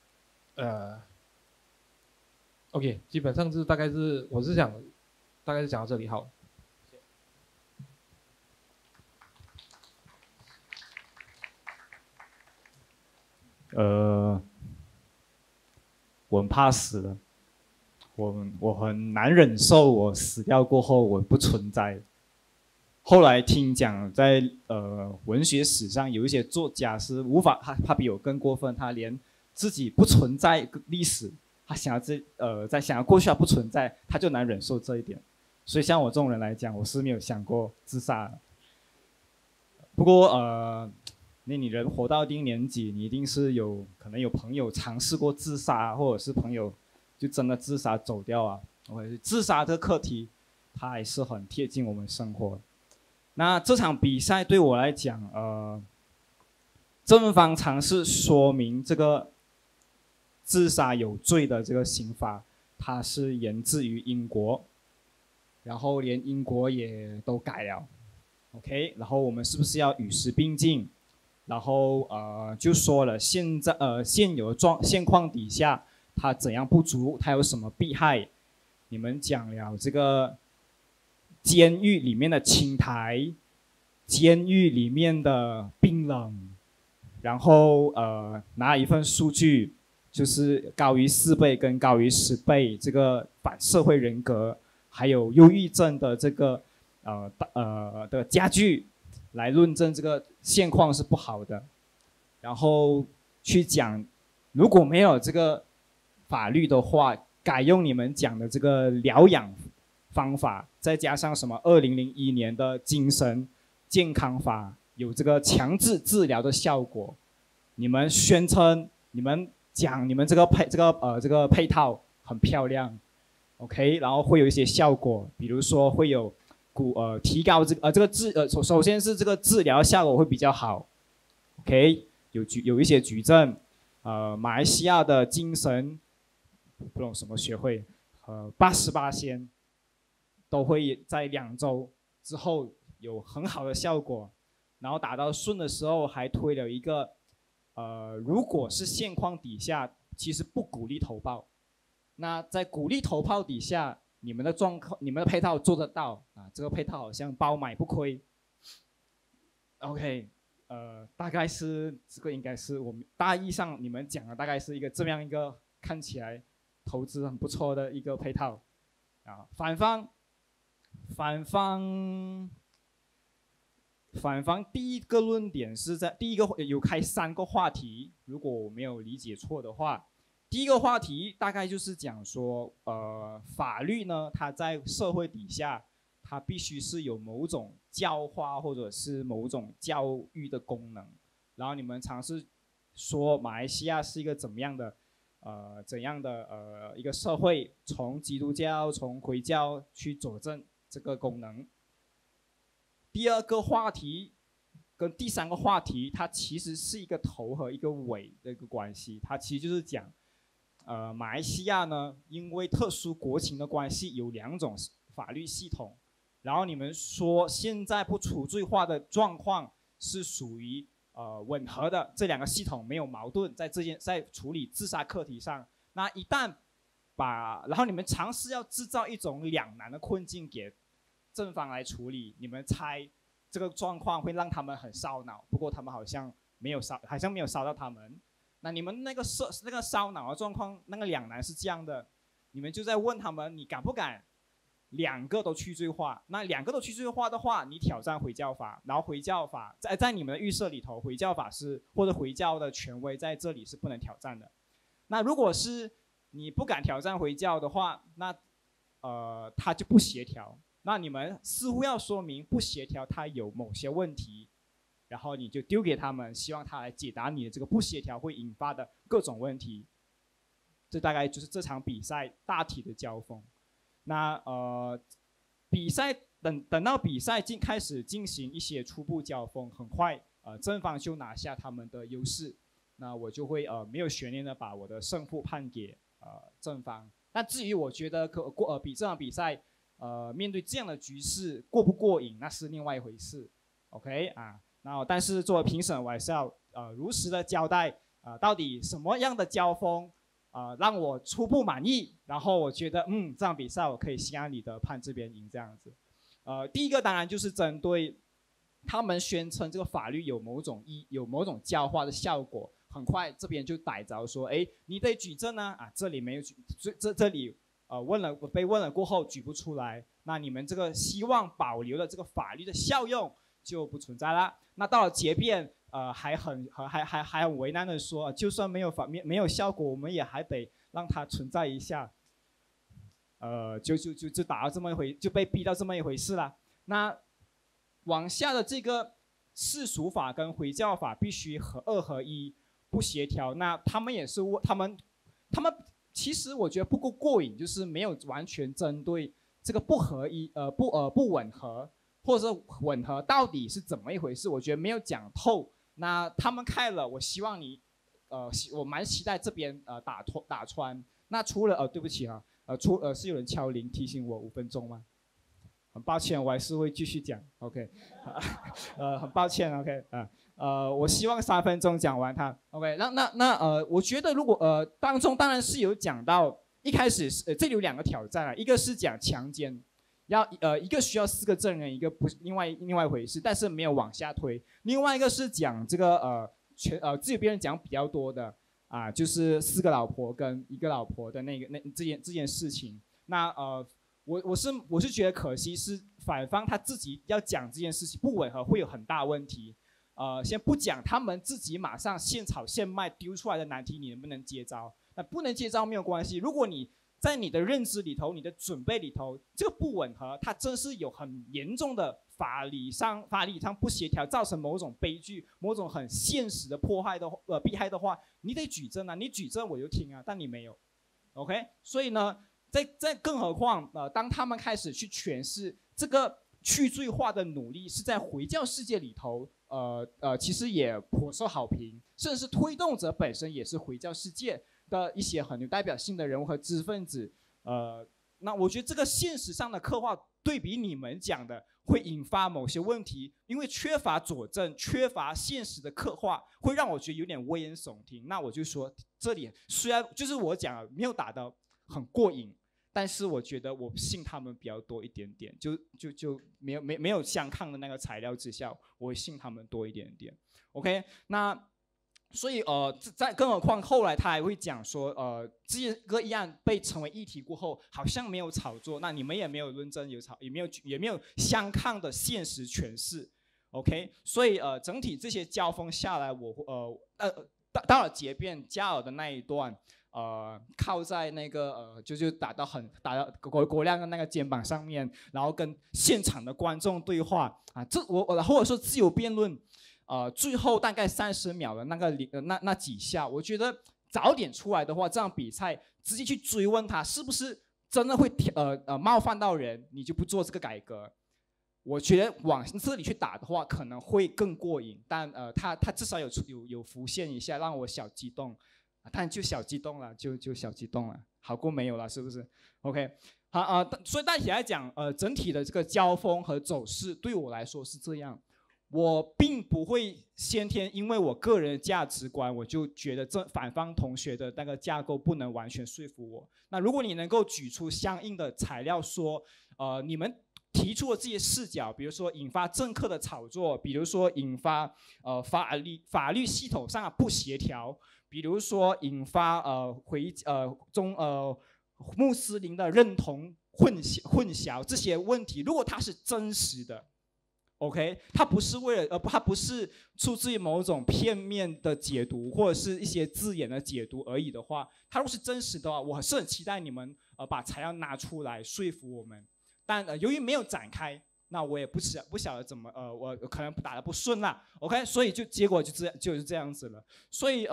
OK， 基本上是大概是我是想大概是讲到这里好。 我很怕死的，我很难忍受我死掉过后我不存在。后来听讲在文学史上有一些作家是无法，他比我更过分，他连自己不存在历史，他想要过去他不存在，他就难忍受这一点。所以像我这种人来讲，我是没有想过自杀的。不过你人活到一定年纪，你一定是可能有朋友尝试过自杀，或者是朋友就真的自杀走掉啊。自杀这个课题，它还是很贴近我们生活。那这场比赛对我来讲，正方尝试说明这个自杀有罪的这个刑罚，它是源自于英国，然后连英国也都改了。OK， 然后我们是不是要与时并进？然后就说了现有的现况底下，它怎样不足，它有什么弊害？你们讲了这个监狱里面的青苔，监狱里面的冰冷，然后拿一份数据，就是高于4倍跟高于10倍这个反社会人格，还有忧郁症的这个的加剧。来论证这个现况是不好的，然后去讲，如果没有这个法律的话，改用你们讲的这个疗养方法，再加上什么2001年的精神健康法，有这个强制治疗的效果。你们宣称，你们讲你们这个配套很漂亮 ，OK， 然后会有一些效果，比如说会有。提高首先是这个治疗效果会比较好 ，OK， 有一些举证，马来西亚的精神不懂什么学会，88%都会在2周之后有很好的效果，然后打到顺的时候还推了一个，如果是现况底下，其实不鼓励投报。那在鼓励投报底下，你们的状况、你们的配套做得到啊？这个配套好像包买不亏。OK， 大概是这个应该是我们大意上你们讲的大概是一个这样一个看起来投资很不错的一个配套啊。反方第一个论点是在第一个有开3个话题，如果我没有理解错的话。第一个话题大概就是讲说，法律呢，它在社会底下，它必须是有某种教化或者是某种教育的功能。然后你们尝试说马来西亚是一个怎样的一个社会，从基督教、从回教去佐证这个功能。第二个话题跟第3个话题，它其实是一个头和一个尾的一个关系，它其实就是讲。马来西亚呢，因为特殊国情的关系，有2种法律系统。然后你们说现在不除罪化的状况是属于吻合的，这2个系统没有矛盾，在处理自杀课题上，那一旦然后你们尝试要制造一种两难的困境给正方来处理，你们猜这个状况会让他们很烧脑，不过他们好像没有烧到他们。那你们那个烧脑的状况，那个两难是这样的，你们就在问他们，你敢不敢2个都去罪化？那2个都去罪化的话，你挑战回教法，然后回教法在你们的预设里头，回教法或者回教的权威在这里是不能挑战的。那如果是你不敢挑战回教的话，那它就不协调。那你们似乎要说明不协调，它有某些问题。然后你就丢给他们，希望他来解答你的这个不协调会引发的各种问题。这大概就是这场比赛大体的交锋。那比赛等到比赛开始进行一些初步交锋，很快正方就拿下他们的优势。那我就会没有悬念的把我的胜负判给正方。但至于我觉得比这场比赛面对这样的局势过不过瘾，那是另外一回事。OK 啊。然后，但是作为评审，我还是要如实的交代到底什么样的交锋让我初步满意，然后我觉得这场比赛我可以心安理得判这边赢这样子。第一个当然就是针对他们宣称这个法律有某种教化的效果，很快这边就逮着说，哎，你得举证啊，这里没有举，这里被问了过后举不出来，那你们这个希望保留的这个法律的效用就不存在了。那到了结辩，还很为难的说，就算没有效果，我们也还得让它存在一下。就打到这么一回，就被逼到这么一回事了。那往下的这个世俗法跟回教法必须2合1，不协调。那他们也是他们其实我觉得不够过瘾，就是没有完全针对这个不合一，不吻合。或者是吻合到底是怎么一回事？我觉得没有讲透。那他们开了，我希望你，我蛮期待这边打穿。那除了对不起啊，是有人敲铃提醒我5分钟吗？很抱歉，我还是会继续讲。OK， 很抱歉。OK， 我希望3分钟讲完它。OK， 那我觉得如果当中当然是有讲到一开始这里有2个挑战啊，一个是讲强奸。一个需要4个证人，一个不是另外一回事，但是没有往下推。另外一个是讲这个自己别人讲比较多的就是4个老婆跟1个老婆的这件事情。那我是觉得可惜是反方他自己要讲这件事情不吻合，会有很大问题。先不讲他们自己马上现炒现卖丢出来的难题，你能不能接招？那不能接招没有关系，如果你在你的认知里头，你的准备里头，这个不吻合，它真是有很严重的法理上不协调，造成某种悲剧、某种很现实的迫害的逼害的话，你得举证啊，你举证我就听啊，但你没有 ，OK？ 所以呢，在更何况当他们开始去诠释这个去罪化的努力是在回教世界里头，其实也颇受好评，甚至是推动者本身也是回教世界的一些很有代表性的人物和知识分子，那我觉得这个现实上的刻画对比你们讲的会引发某些问题，因为缺乏佐证、缺乏现实的刻画，会让我觉得有点危言耸听。那我就说，这里虽然就是我讲没有打得很过瘾，但是我觉得我信他们比较多一点点，就没有相抗的那个材料之下，我会信他们多一点点。OK， 那。所以更何况后来他还会讲说，这个议案被成为议题过后，好像没有炒作，那你们也没有论证，也没有相抗的现实诠释 ，OK， 所以整体这些交锋下来，到了结辩加尔的那一段，靠在那个就打到国亮的那个肩膀上面，然后跟现场的观众对话啊，或者说自由辩论。最后大概30秒的那几下，我觉得早点出来的话，这样比赛直接去追问他是不是真的会冒犯到人，你就不做这个改革。我觉得往这里去打的话，可能会更过瘾。但他至少有浮现一下，让我小激动，但就小激动了，就小激动了，好过没有了，是不是 ？OK， 好所以大体来讲，整体的这个交锋和走势对我来说是这样。我并不会先天因为我个人的价值观，我就觉得这反方同学的那个架构不能完全说服我。那如果你能够举出相应的材料说，你们提出的这些视角，比如说引发政客的炒作，比如说引发法律系统上的不协调，比如说引发穆斯林的认同混淆这些问题，如果它是真实的。OK， 它不是出自于某种片面的解读或者是一些字眼的解读而已的话，它如果是真实的话，我是很期待你们把材料拿出来说服我们。但由于没有展开，那我也不晓得怎么我可能打得不顺啦。OK， 所以结果就是这样子了。所以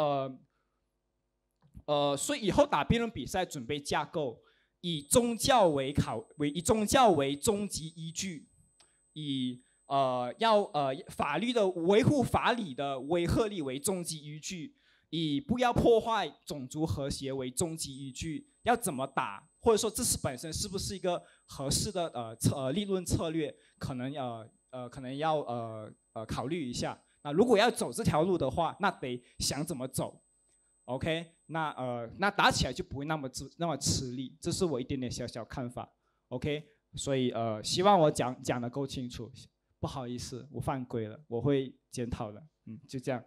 所以以后打辩论比赛准备架构，以宗教为终极依据，以法律的维护法理的威慑力为终极依据，以不要破坏种族和谐为终极依据，要怎么打，或者说这本身是不是一个合适的立论策略，可能要考虑一下。那如果要走这条路的话，那得想怎么走。OK， 那打起来就不会那么吃力，这是我一点点小小看法。OK， 所以希望我讲得够清楚。不好意思，我犯规了，我会检讨的。就这样。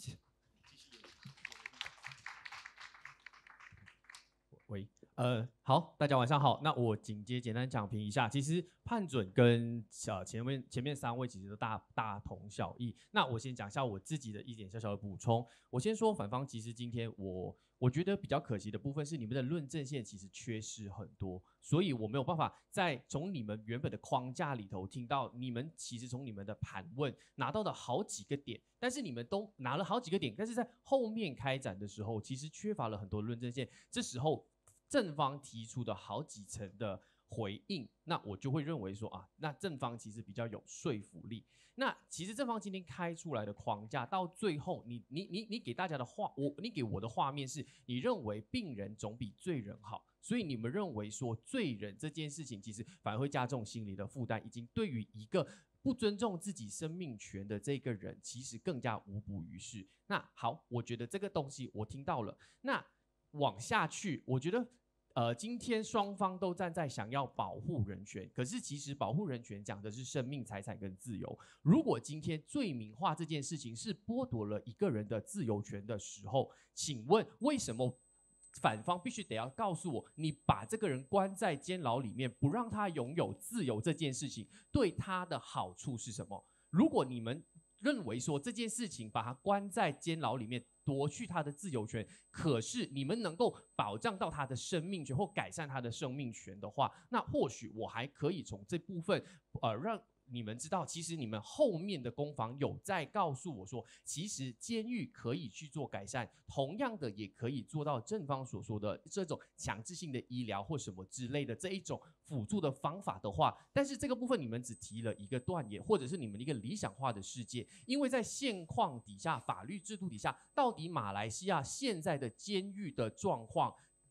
喂，好，大家晚上好。那我紧接简单讲评一下，其实判准跟前面3位其实都大同小异。那我先讲一下我自己的一点小小的补充。我先说反方，其实今天我觉得比较可惜的部分是你们的论证线其实缺失很多，所以我没有办法从你们原本的框架里头听到你们其实从你们的盘问拿到的好几个点，但是你们都拿了好几个点，但是在后面开展的时候其实缺乏了很多论证线，这时候正方提出的好几层的回应，那我就会认为说那正方其实比较有说服力。那其实正方今天开出来的框架，到最后你给大家的你给我的画面是，你认为病人总比罪人好，所以你们认为说罪人这件事情其实反而会加重心理的负担，已经对于一个不尊重自己生命权的这个人，其实更加无补于事。那好，我觉得这个东西我听到了。那往下去，我觉得今天双方都站在想要保护人权，可是其实保护人权讲的是生命、财产跟自由。如果今天罪名化这件事情是剥夺了一个人的自由权的时候，请问为什么反方必须得要告诉我，你把这个人关在监牢里面，不让他拥有自由这件事情对他的好处是什么？如果你们认为说这件事情把他关在监牢里面夺去他的自由权，可是你们能够保障到他的生命权或改善他的生命权的话，那或许我还可以从这部分让你们知道，其实你们后面的攻防有在告诉我说，其实监狱可以去做改善，同样的也可以做到正方所说的这种强制性的医疗或什么之类的这一种辅助的方法的话，但是这个部分你们只提了一个断言，或者是你们一个理想化的世界，因为在现况底下，法律制度底下，到底马来西亚现在的监狱的状况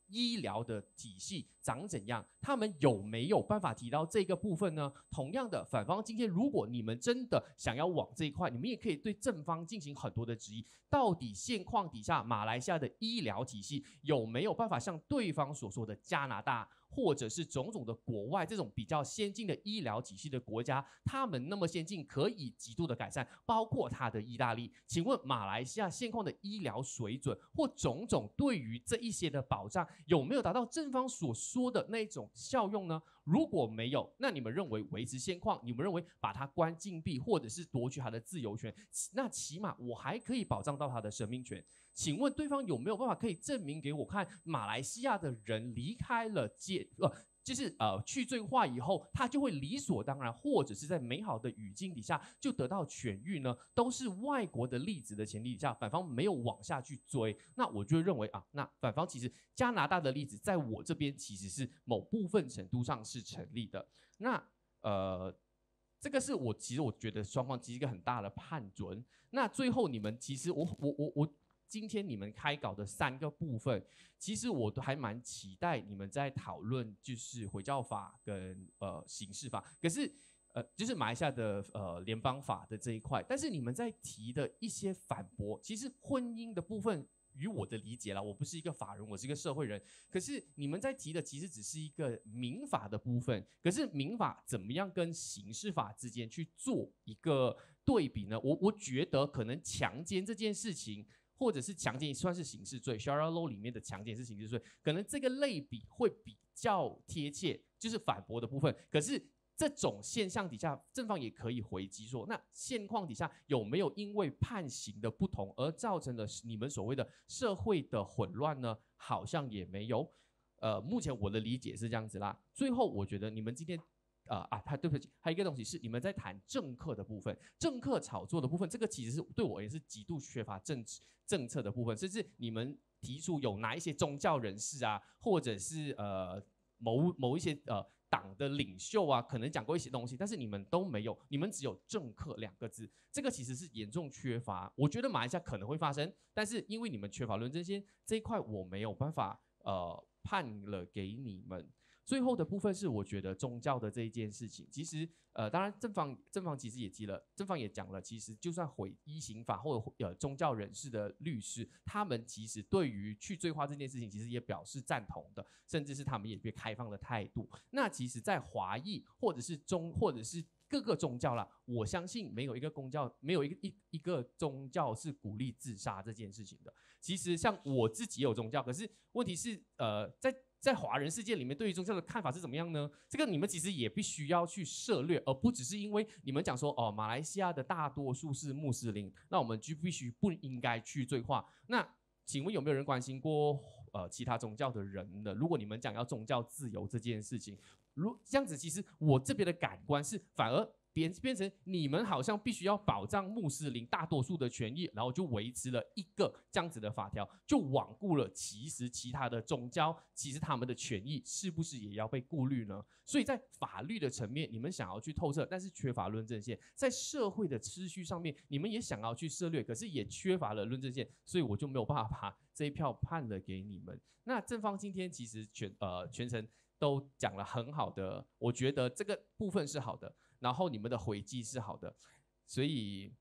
医疗的体系长怎样？他们有没有办法提到这个部分呢？同样的，反方今天如果你们真的想要往这一块，你们也可以对正方进行很多的质疑。到底现况底下，马来西亚的医疗体系有没有办法像对方所说的加拿大，或者是种种的国外这种比较先进的医疗体系的国家，他们那么先进，可以极度的改善，包括它的意大利。请问马来西亚现况的医疗水准或种种对于这一些的保障，有没有达到正方所说的那种效用呢？如果没有，那你们认为维持现况，你们认为把它关禁闭，或者是夺取他的自由权，那起码我还可以保障到他的生命权。请问对方有没有办法可以证明给我看，马来西亚的人离开了去罪化以后，他就会理所当然，或者是在美好的语境底下就得到痊愈呢？都是外国的例子的前提底下，反方没有往下去追，那我就认为那反方其实加拿大的例子在我这边其实是某部分程度上是成立的。那这个是其实我觉得双方其实一个很大的判准。那最后你们其实我今天你们开稿的3个部分，其实我都还蛮期待你们在讨论，就是回教法跟刑事法，可是就是马来西亚的联邦法的这一块，但是你们在提的一些反驳，其实婚姻的部分。于我的理解啦，我不是一个法人，我是一个社会人。可是你们在提的其实只是一个民法的部分，可是民法怎么样跟刑事法之间去做一个对比呢？我觉得可能强奸这件事情，或者是强奸算是刑事罪 ，Sharia Law 里面的强奸是刑事罪，可能这个类比会比较贴切，就是反驳的部分。可是这种现象底下，正方也可以回击说，那现况底下有没有因为判刑的不同而造成了你们所谓的社会的混乱呢？好像也没有。目前我的理解是这样子啦。最后，我觉得你们今天对不起，还有一个东西是你们在谈政客的部分，政客炒作的部分，这个其实是对我也是极度缺乏政策的部分，甚至你们提出有哪一些宗教人士啊，或者是某一些党的领袖啊，可能讲过一些东西，但是你们都没有，你们只有政客2个字，这个其实是严重缺乏。我觉得马来西亚可能会发生，但是因为你们缺乏论证性这一块，我没有办法判了给你们。最后的部分是我觉得宗教的这一件事情，其实当然正方其实也提了，正方也讲了，其实就算毁依刑法或者宗教人士的律师，他们其实对于去罪化这件事情，其实也表示赞同的，甚至是他们也比较开放的态度。那其实，在华裔或者是各个宗教啦，我相信没有一个宗教是鼓励自杀这件事情的。其实像我自己也有宗教，可是问题是在华人世界里面，对于宗教的看法是怎么样呢？这个你们其实也必须要去涉略，而不只是因为你们讲说马来西亚的大多数是穆斯林，那我们就不应该去罪化。那请问有没有人关心过其他宗教的人呢？如果你们讲要宗教自由这件事情，这样子，其实我这边的感官是反而变成你们好像必须要保障穆斯林大多数的权益，然后就维持了一个这样子的法条，就罔顾了其实其他的宗教其实他们的权益是不是也要被顾虑呢？所以在法律的层面，你们想要去透彻，但是缺乏论证线；在社会的秩序上面，你们也想要去涉略，可是也缺乏了论证线，所以我就没有办法把这一票判了给你们。那正方今天其实全程都讲了很好的，我觉得这个部分是好的。然后你们的回击是好的，所以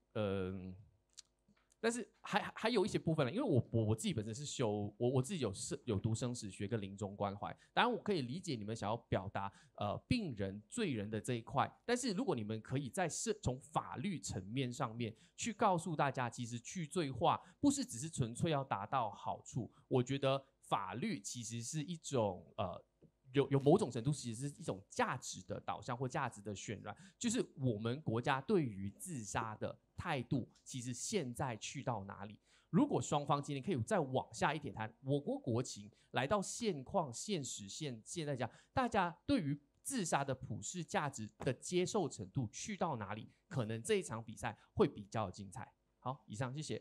但是还有一些部分呢，因为我自己本身是我自己有读生死学跟临终关怀，当然我可以理解你们想要表达病人罪人的这一块，但是如果你们可以在从法律层面上面去告诉大家，其实去罪化不是只是纯粹要达到好处，我觉得法律其实是一种有某种程度其实是一种价值的导向或价值的渲染，就是我们国家对于自杀的态度其实现在去到哪里。如果双方今天可以再往下一点谈，我国国情来到现况现实现在讲，大家对于自杀的普世价值的接受程度去到哪里，可能这一场比赛会比较精彩。好，以上谢谢。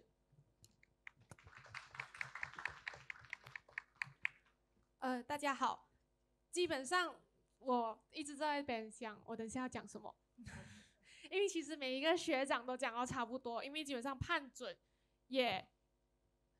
大家好。基本上我一直在那边想，我等一下要讲什么，因为其实每一个学长都讲到差不多，因为基本上判准也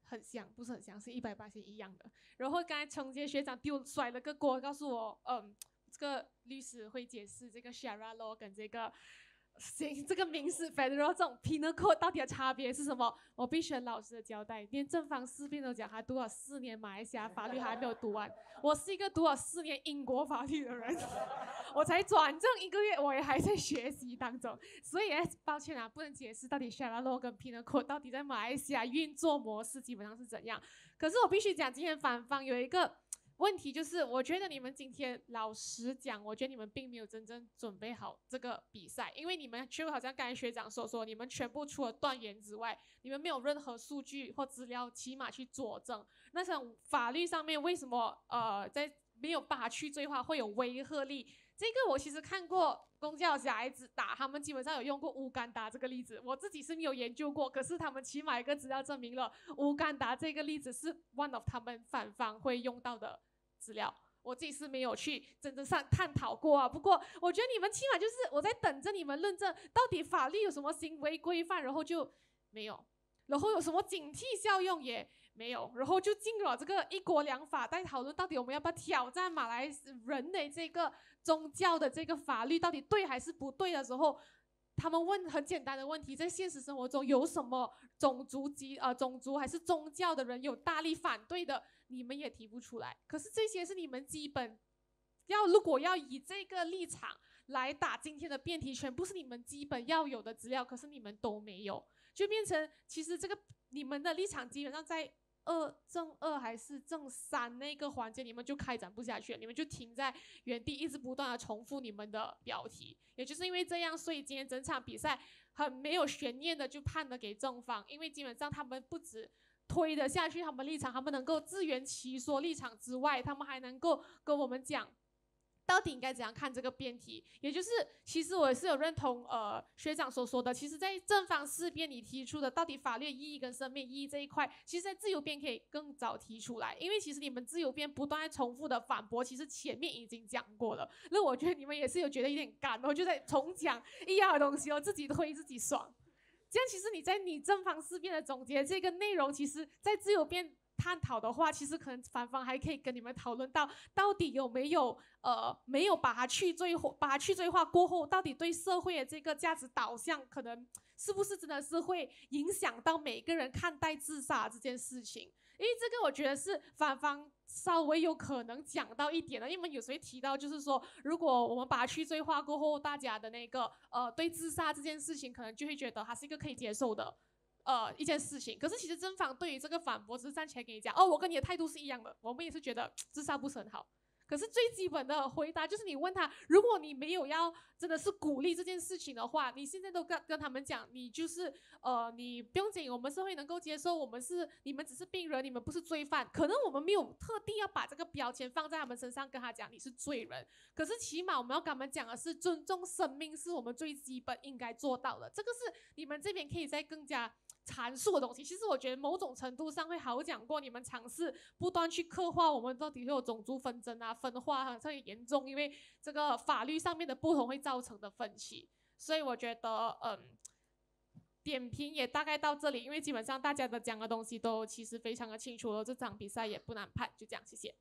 很像，不是很像，是180一样的。然后刚才崇杰学长甩了个锅，告诉我，这个律师会解释这个 Sharia law 跟这个民事 Federal 这种 Penal Code 到底的差别是什么？我必须很老实的交代，连正方4辩都讲他读了4年马来西亚法律还没有读完。我是一个读了4年英国法律的人，我才转正1个月，我也还在学习当中。所以抱歉啊，不能解释到底 Sharia law 跟 Penal Code 到底在马来西亚运作模式基本上是怎样。可是我必须讲，今天反方有一个问题，就是我觉得你们今天老实讲，我觉得你们并没有真正准备好这个比赛，因为你们就好像刚才学长所说，你们全部除了断言之外，你们没有任何数据或资料起码去佐证。那像法律上面为什么在没有办法去罪化会有威吓力？这个我其实看过公教小孩子打，他们基本上有用过乌干达这个例子，我自己是没有研究过，可是他们起码一个资料证明了乌干达这个例子是 one of 他们反方会用到的资料。我自己是没有去真正上探讨过啊，不过我觉得你们起码就是我在等着你们论证到底法律有什么行为规范，然后就没有，然后有什么警惕效用也没有，然后就进入了这个1国2法，在讨论到底我们要不要挑战马来人的这个宗教的这个法律到底对还是不对的时候，他们问很简单的问题，在现实生活中有什么种族还是宗教的人有大力反对的，你们也提不出来。可是这些是你们基本如果要以这个立场来打今天的辩题，全部是你们基本要有的资料，可是你们都没有，就变成其实这个你们的立场基本上在正2还是正3那个环节，你们就开展不下去了，你们就停在原地，一直不断的重复你们的标题。也就是因为这样，所以今天整场比赛很没有悬念的就判了给正方，因为基本上他们不止推得下去他们立场，他们能够自圆其说立场之外，他们还能够跟我们讲到底应该怎样看这个辩题。也就是其实我也是有认同学长所说的，其实在正方4辩你提出的到底法律意义跟生命意义这一块，其实在自由辩可以更早提出来，因为其实你们自由辩不断在重复的反驳，其实前面已经讲过了，那我觉得你们也是有觉得有点干，我就在重讲一样的东西，自己推自己爽。这样其实你正方4辩的总结这个内容，其实在自由辩探讨的话，其实可能反方还可以跟你们讨论到底有没有没有把它去罪化过后，到底对社会的这个价值导向，可能是不是真的是会影响到每个人看待自杀这件事情？因为这个我觉得是反方稍微有可能讲到一点的，因为有时候提到就是说，如果我们把它去罪化过后，大家的那个对自杀这件事情，可能就会觉得它是一个可以接受的一件事情。可是其实正方对于这个反驳，只是站起来跟你讲，我跟你的态度是一样的，我们也是觉得自杀不是很好。可是最基本的回答就是你问他，如果你没有要真的是鼓励这件事情的话，你现在都跟他们讲，你就是你不用紧，我们社会能够接受，你们只是病人，你们不是罪犯。可能我们没有特地要把这个标签放在他们身上，跟他讲你是罪人。可是起码我们要跟他们讲的是，尊重生命是我们最基本应该做到的。这个是你们这边可以再更加阐述的东西。其实我觉得某种程度上会好讲过你们尝试不断去刻画我们到底会有种族纷争啊、分化很严重，因为这个法律上面的不同会造成的分歧。所以我觉得点评也大概到这里，因为基本上大家的讲的东西都其实非常的清楚了，这场比赛也不难判，就这样，谢谢。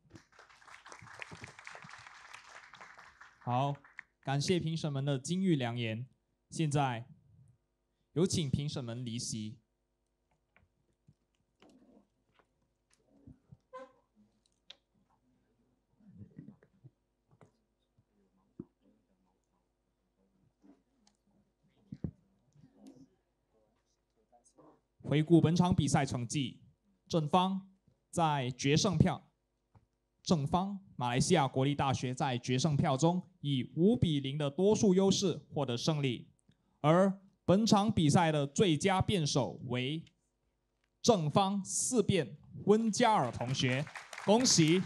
好，感谢评审们的金玉良言。现在有请评审们离席。回顾本场比赛成绩，正方马来西亚国立大学在决胜票中以5-0的多数优势获得胜利，而本场比赛的最佳辩手为正方4辩温加尔同学，恭喜！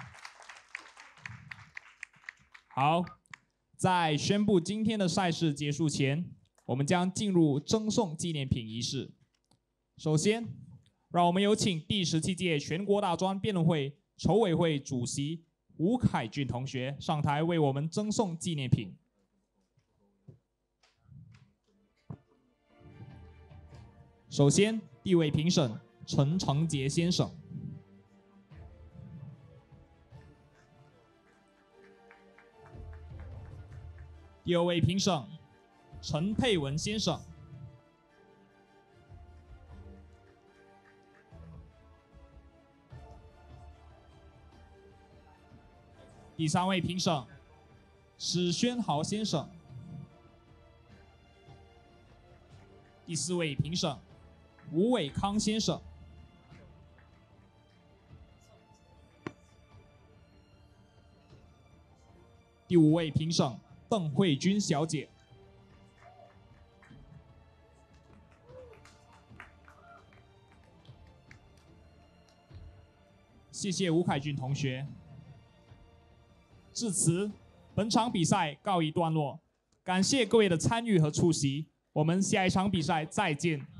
好，在宣布今天的赛事结束前，我们将进入赠送纪念品仪式。首先，让我们有请第17届全国大专辩论会筹委会主席吴凯俊同学上台为我们赠送纪念品。首先，第一位评审陈成杰先生。第二位评审陈佩文先生。第三位评审史宣豪先生。第四位评审吴伟康先生。第五位评审邓慧君小姐。谢谢吴凯俊同学。至此，本场比赛告一段落，感谢各位的参与和出席，我们下一场比赛再见。